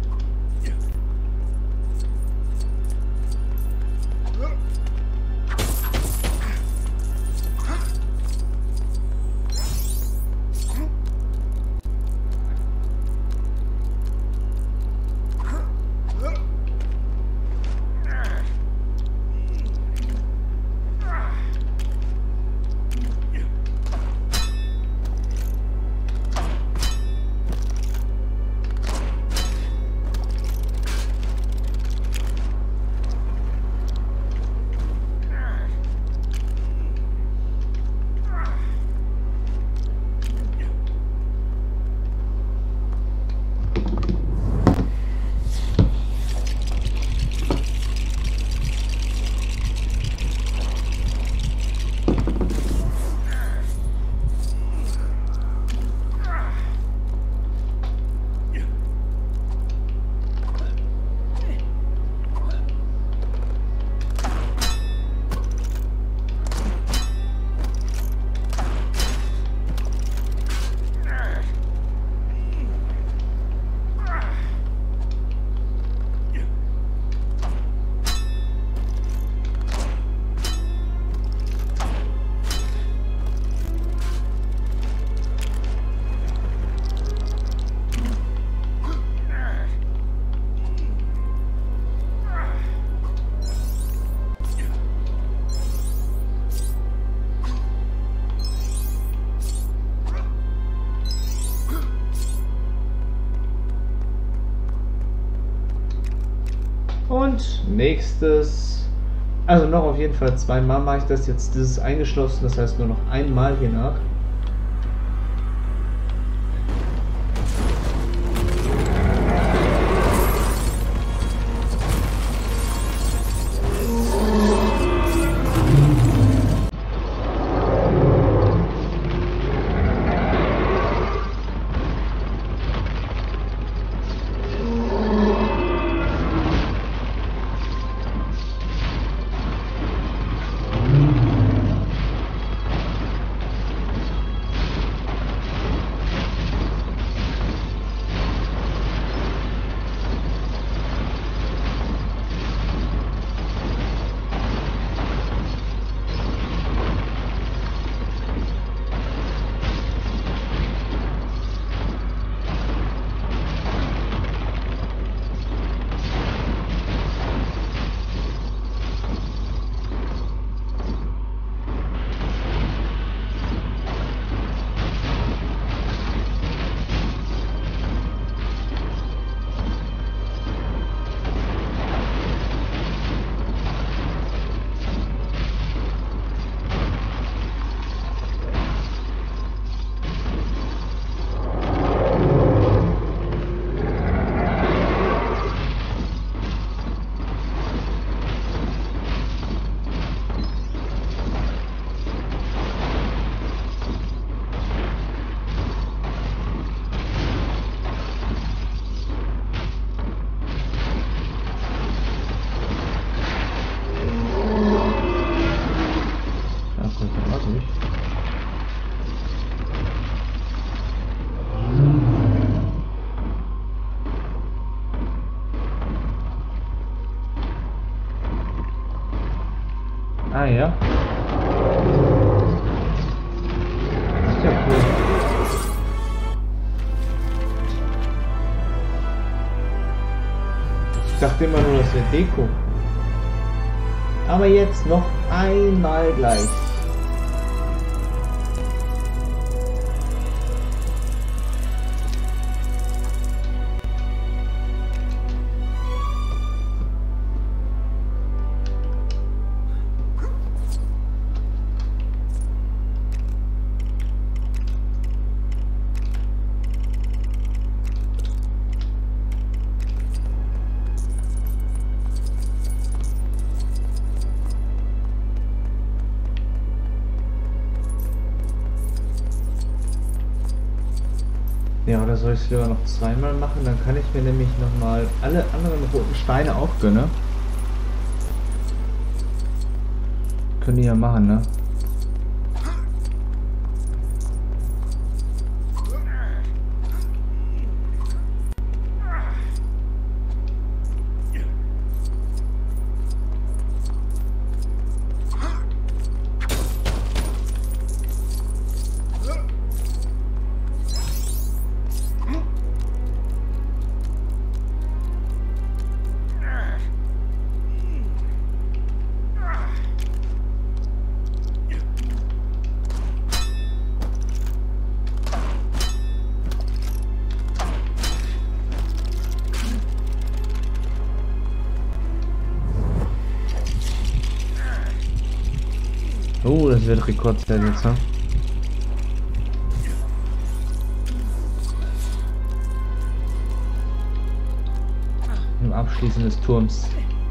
Speaker 1: Und nächstes, also noch auf jeden Fall zweimal mache ich das jetzt, dieses eingeschlossen, das heißt nur noch einmal hier nach. Ah ja. Ist ja cool. Ich dachte immer nur, das wäre Deko. Aber jetzt noch einmal gleich. Ja, oder soll ich es lieber noch zweimal machen? Dann kann ich mir nämlich nochmal alle anderen roten Steine auch gönnen. Können die ja machen, ne? Oh, das wird Rekordzeit jetzt, ne? Im Abschließen des Turms.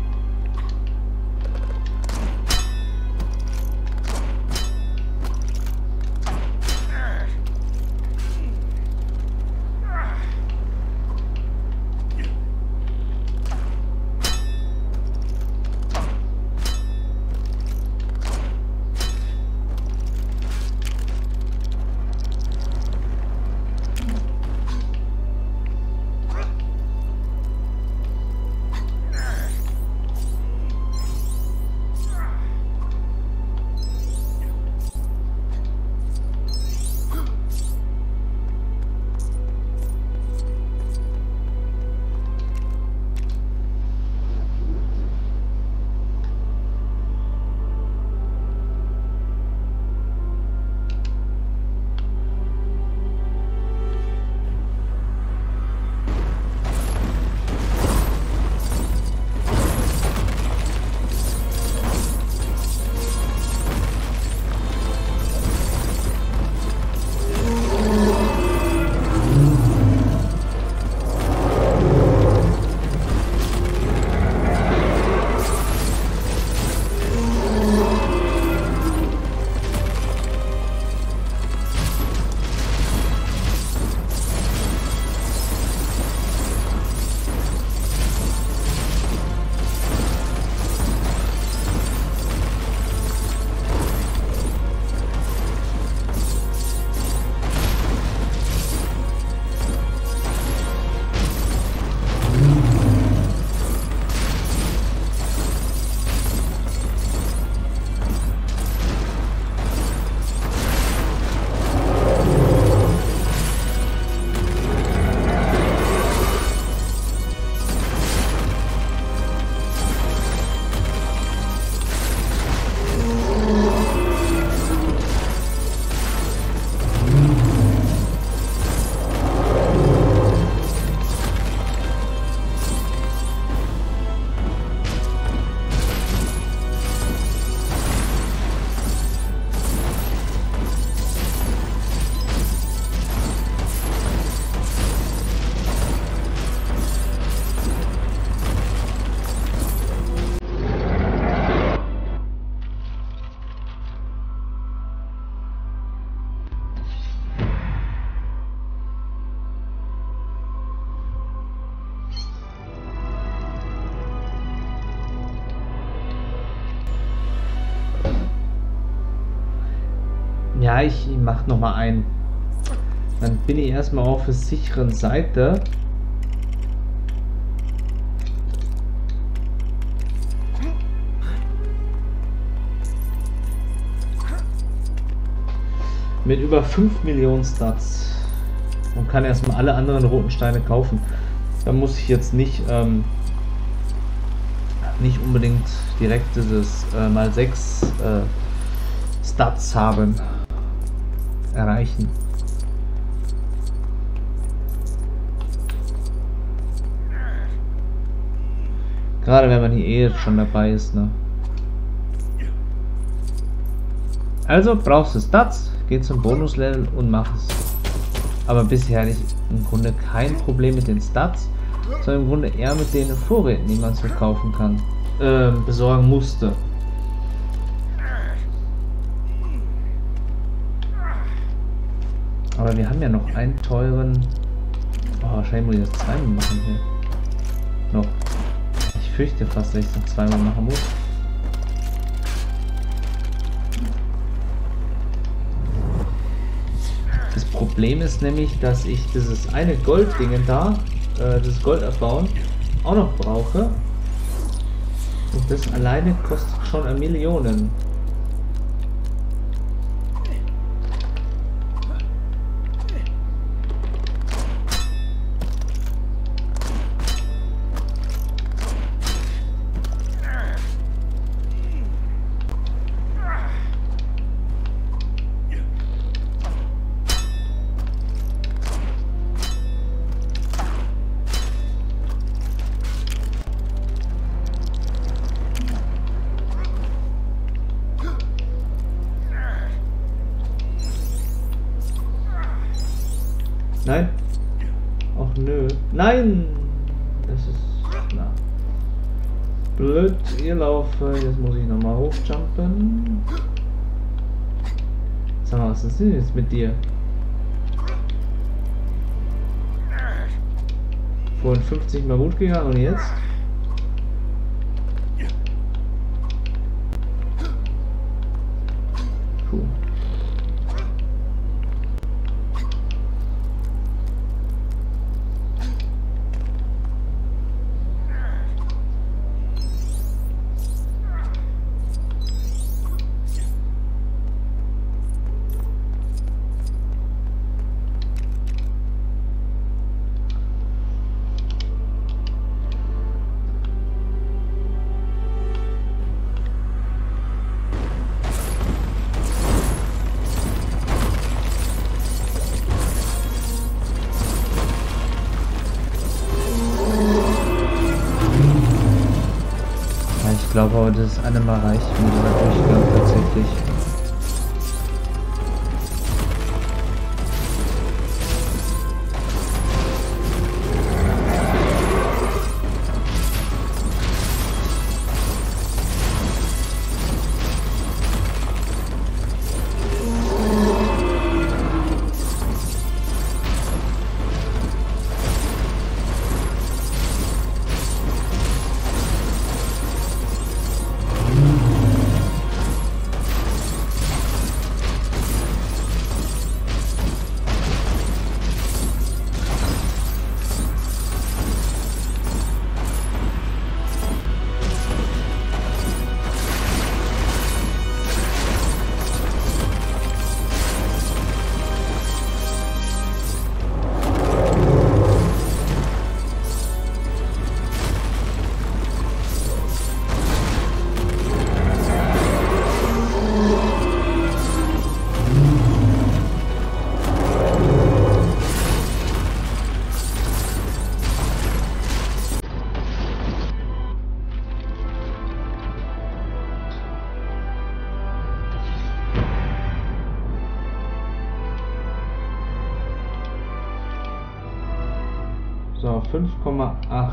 Speaker 1: Ja, ich mach noch mal ein. Dann bin ich erstmal auf der sicheren Seite. Mit über 5 Millionen Stats. Und kann erstmal alle anderen roten Steine kaufen. Da muss ich jetzt nicht unbedingt direkt dieses mal 6 Stats haben. Erreichen. Gerade wenn man hier jetzt schon dabei ist, ne? Also brauchst du Stats, geh zum Bonuslevel und mach es. Aber bisher hatte ich im Grunde kein Problem mit den Stats, sondern im Grunde eher mit den Vorräten, die man so kaufen kann, besorgen musste. Aber wir haben ja noch einen teuren Boah, wahrscheinlich muss ich das zweimal machen hier. Noch. Ich fürchte fast, dass ich es noch zweimal machen muss. Das Problem ist nämlich, dass ich dieses eine Golddingen da, das Gold abbauen, auch noch brauche. Und das alleine kostet schon 1 Million. Nein. Ach nö. Nein! Das ist... Na. Blöd, ihr laufe. Jetzt muss ich nochmal hochjumpen. Sag mal, was ist denn jetzt mit dir? Vorhin 50 mal gut gegangen und jetzt? Cool. Ich glaube aber, das eine Mal reicht mir dieser Durchgang tatsächlich. So, 5,8.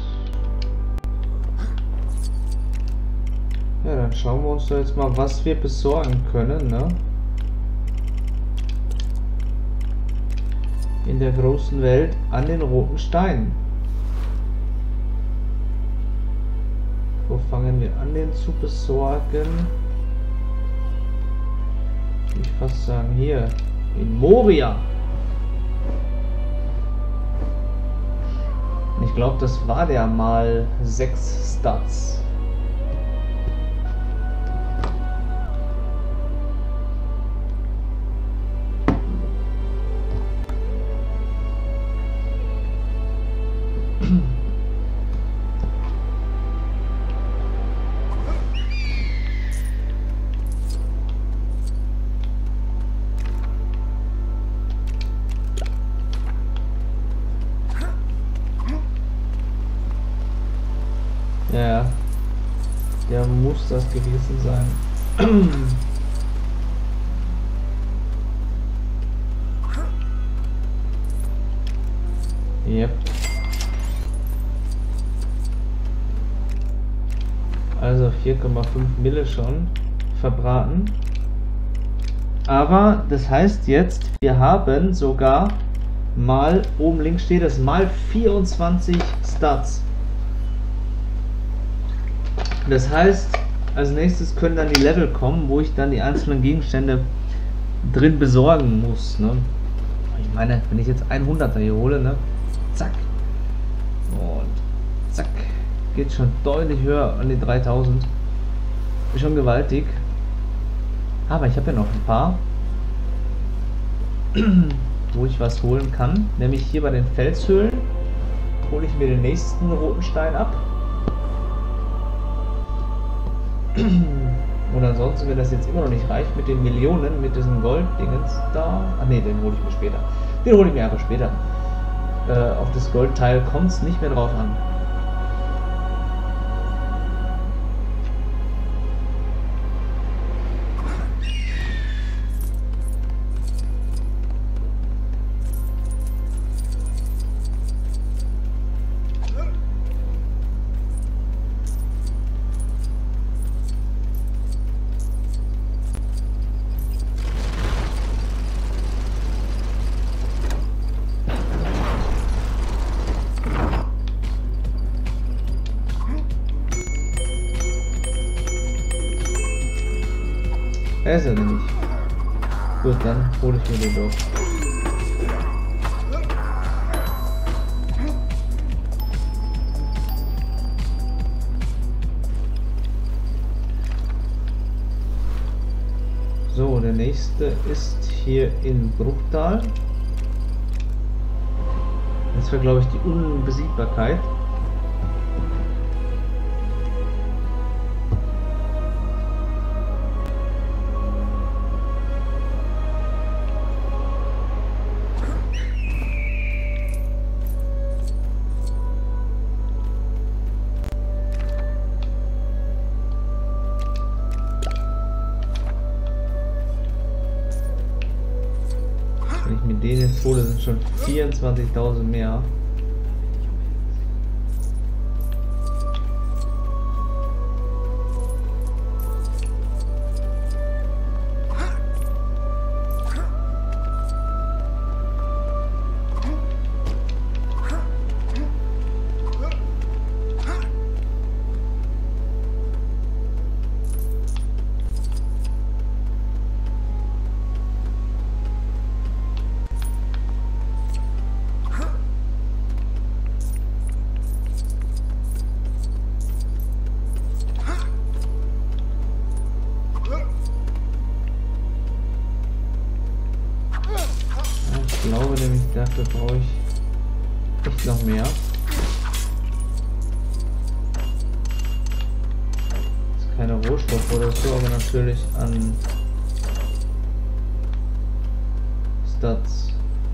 Speaker 1: Ja, dann schauen wir uns da jetzt mal, was wir besorgen können, ne? In der großen Welt an den roten Steinen. Wo fangen wir an, den zu besorgen? Ich fast sagen, hier in Moria. Ich glaube, das war der mal 6 Stats. Ja, der muss das gewesen sein. Yep. Also 4,5 Mille schon verbraten. Aber das heißt jetzt, wir haben sogar mal oben links steht es mal 24 Stats. Das heißt, als nächstes können dann die Level kommen, wo ich dann die einzelnen Gegenstände drin besorgen muss. Ne? Ich meine, wenn ich jetzt 100er hier hole, ne? Zack. Und zack. Geht schon deutlich höher an die 3000. Ist schon gewaltig. Aber ich habe ja noch ein paar, wo ich was holen kann. Nämlich hier bei den Felshöhlen hole ich mir den nächsten roten Stein ab. Und ansonsten, wenn das jetzt immer noch nicht reicht mit den Millionen, mit diesen Golddingens da. Ach ne, den hole ich mir später. Den hole ich mir einfach später. Auf das Goldteil kommt es nicht mehr drauf an. Er ist er nämlich. Gut, dann hole ich mir den doch. So, der nächste ist hier in Bruchtal. Das wäre, glaube ich, die Unbesiegbarkeit. Wenn ich mir den jetzt hole, sind schon 24.000 mehr. Ich glaube nämlich, dafür brauche ich echt noch mehr. Das ist keine Rohstoffe oder so, aber natürlich an Stats.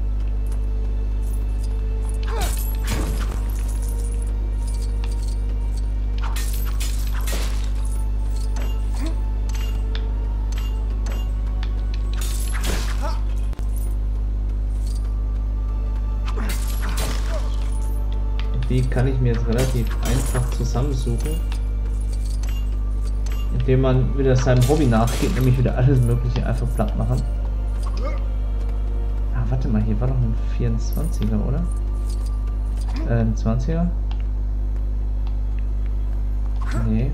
Speaker 1: Die kann ich mir jetzt relativ einfach zusammensuchen, indem man wieder seinem Hobby nachgeht, nämlich wieder alles Mögliche einfach platt machen. Ah, warte mal, hier war doch ein 24er, oder? Ein 20er? Nee.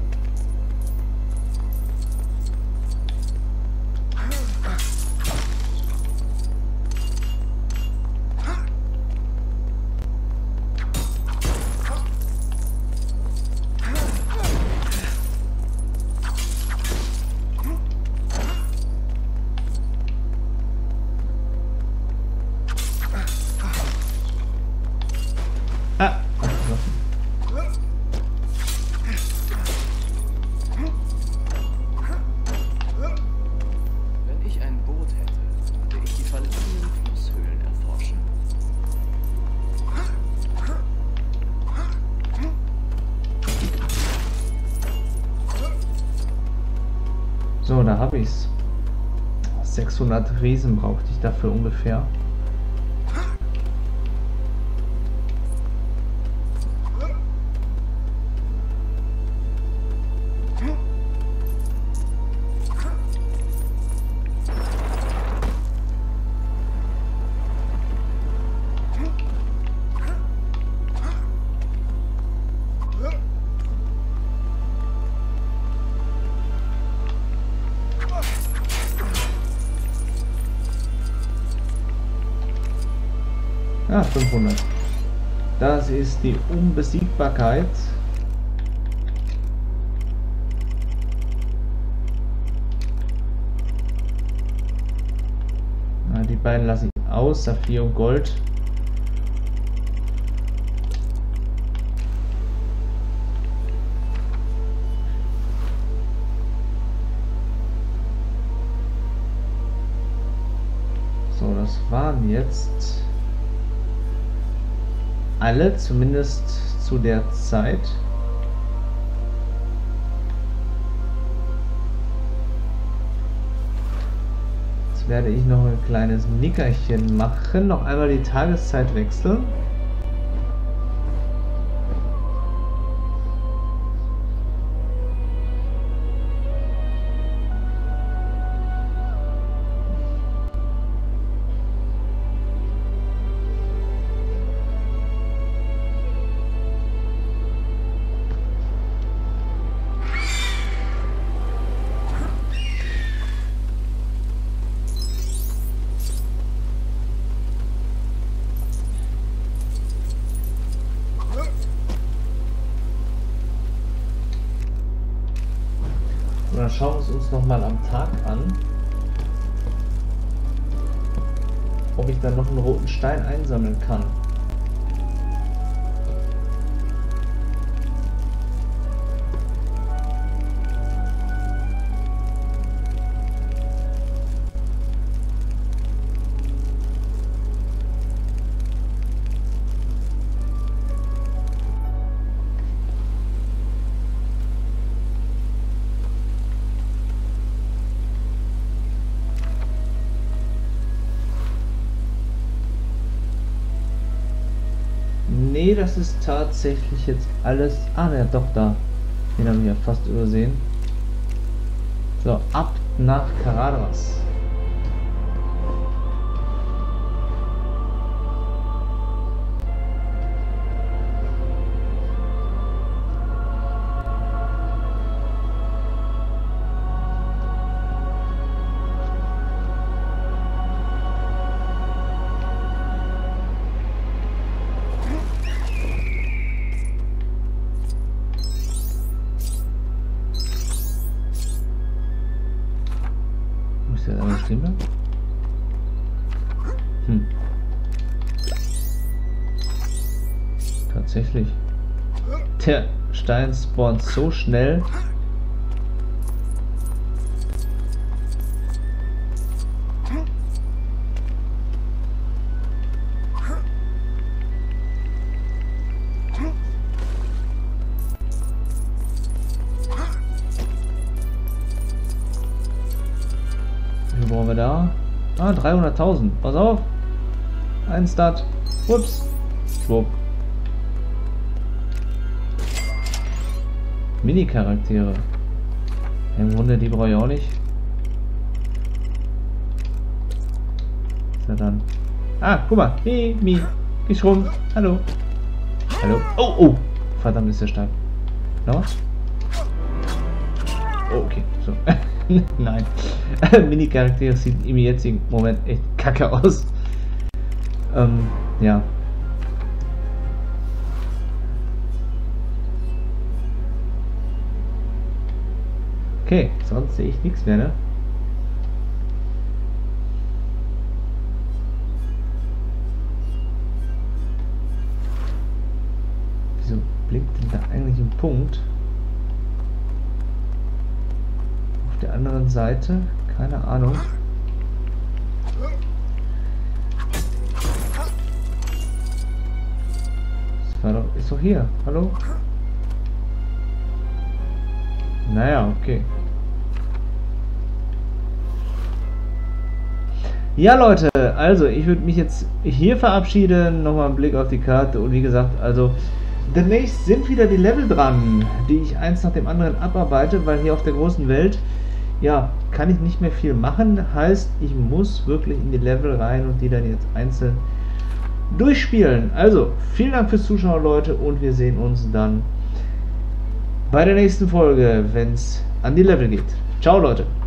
Speaker 9: Wenn ich ein Boot hätte, würde ich die verlassenen Flusshöhlen erforschen.
Speaker 1: So, da habe ich's. 600 Riesen brauchte ich dafür ungefähr. Ja, 500. Das ist die Unbesiegbarkeit. Na, die beiden lasse ich aus. Saphir und Gold. So, das waren jetzt alle, zumindest zu der Zeit. Jetzt werde ich noch ein kleines Nickerchen machen, noch einmal die Tageszeit wechseln. Oder schauen wir es uns noch mal am Tag an, ob ich dann noch einen roten Stein einsammeln kann. Nee, das ist tatsächlich jetzt alles... Ah, ja, doch, da. Den haben wir ja fast übersehen. So, ab nach Caradhras. Ist ja eine Stimme? Tatsächlich. Der Stein spawnt so schnell. Wie brauchen wir da? Ah, 300.000. Pass auf. Ein Start. Ups. Schwupp. Mini-Charaktere. Im Grunde, die brauche ich auch nicht. Ist ja dann. Ah, guck mal. Mi. Geschrumpft. Hallo. Hallo. Oh, oh. Verdammt, ist der stark. Noch was? Oh, okay. So. Nein. Mini-Charaktere sieht im jetzigen Moment echt kacke aus. Ja. Okay, sonst sehe ich nichts mehr, ne? Wieso blinkt denn da eigentlich ein Punkt? Auf der anderen Seite? Keine Ahnung. Das war doch, ist doch hier. Hallo? Naja, okay. Ja, Leute, also ich würde mich jetzt hier verabschieden. Nochmal einen Blick auf die Karte und wie gesagt, also demnächst sind wieder die Level dran, die ich eins nach dem anderen abarbeite, weil hier auf der großen Welt, ja, kann ich nicht mehr viel machen. Heißt, ich muss wirklich in die Level rein und die dann jetzt einzeln durchspielen. Also, vielen Dank fürs Zuschauen, Leute, und wir sehen uns dann bei der nächsten Folge, wenn es an die Level geht. Ciao, Leute.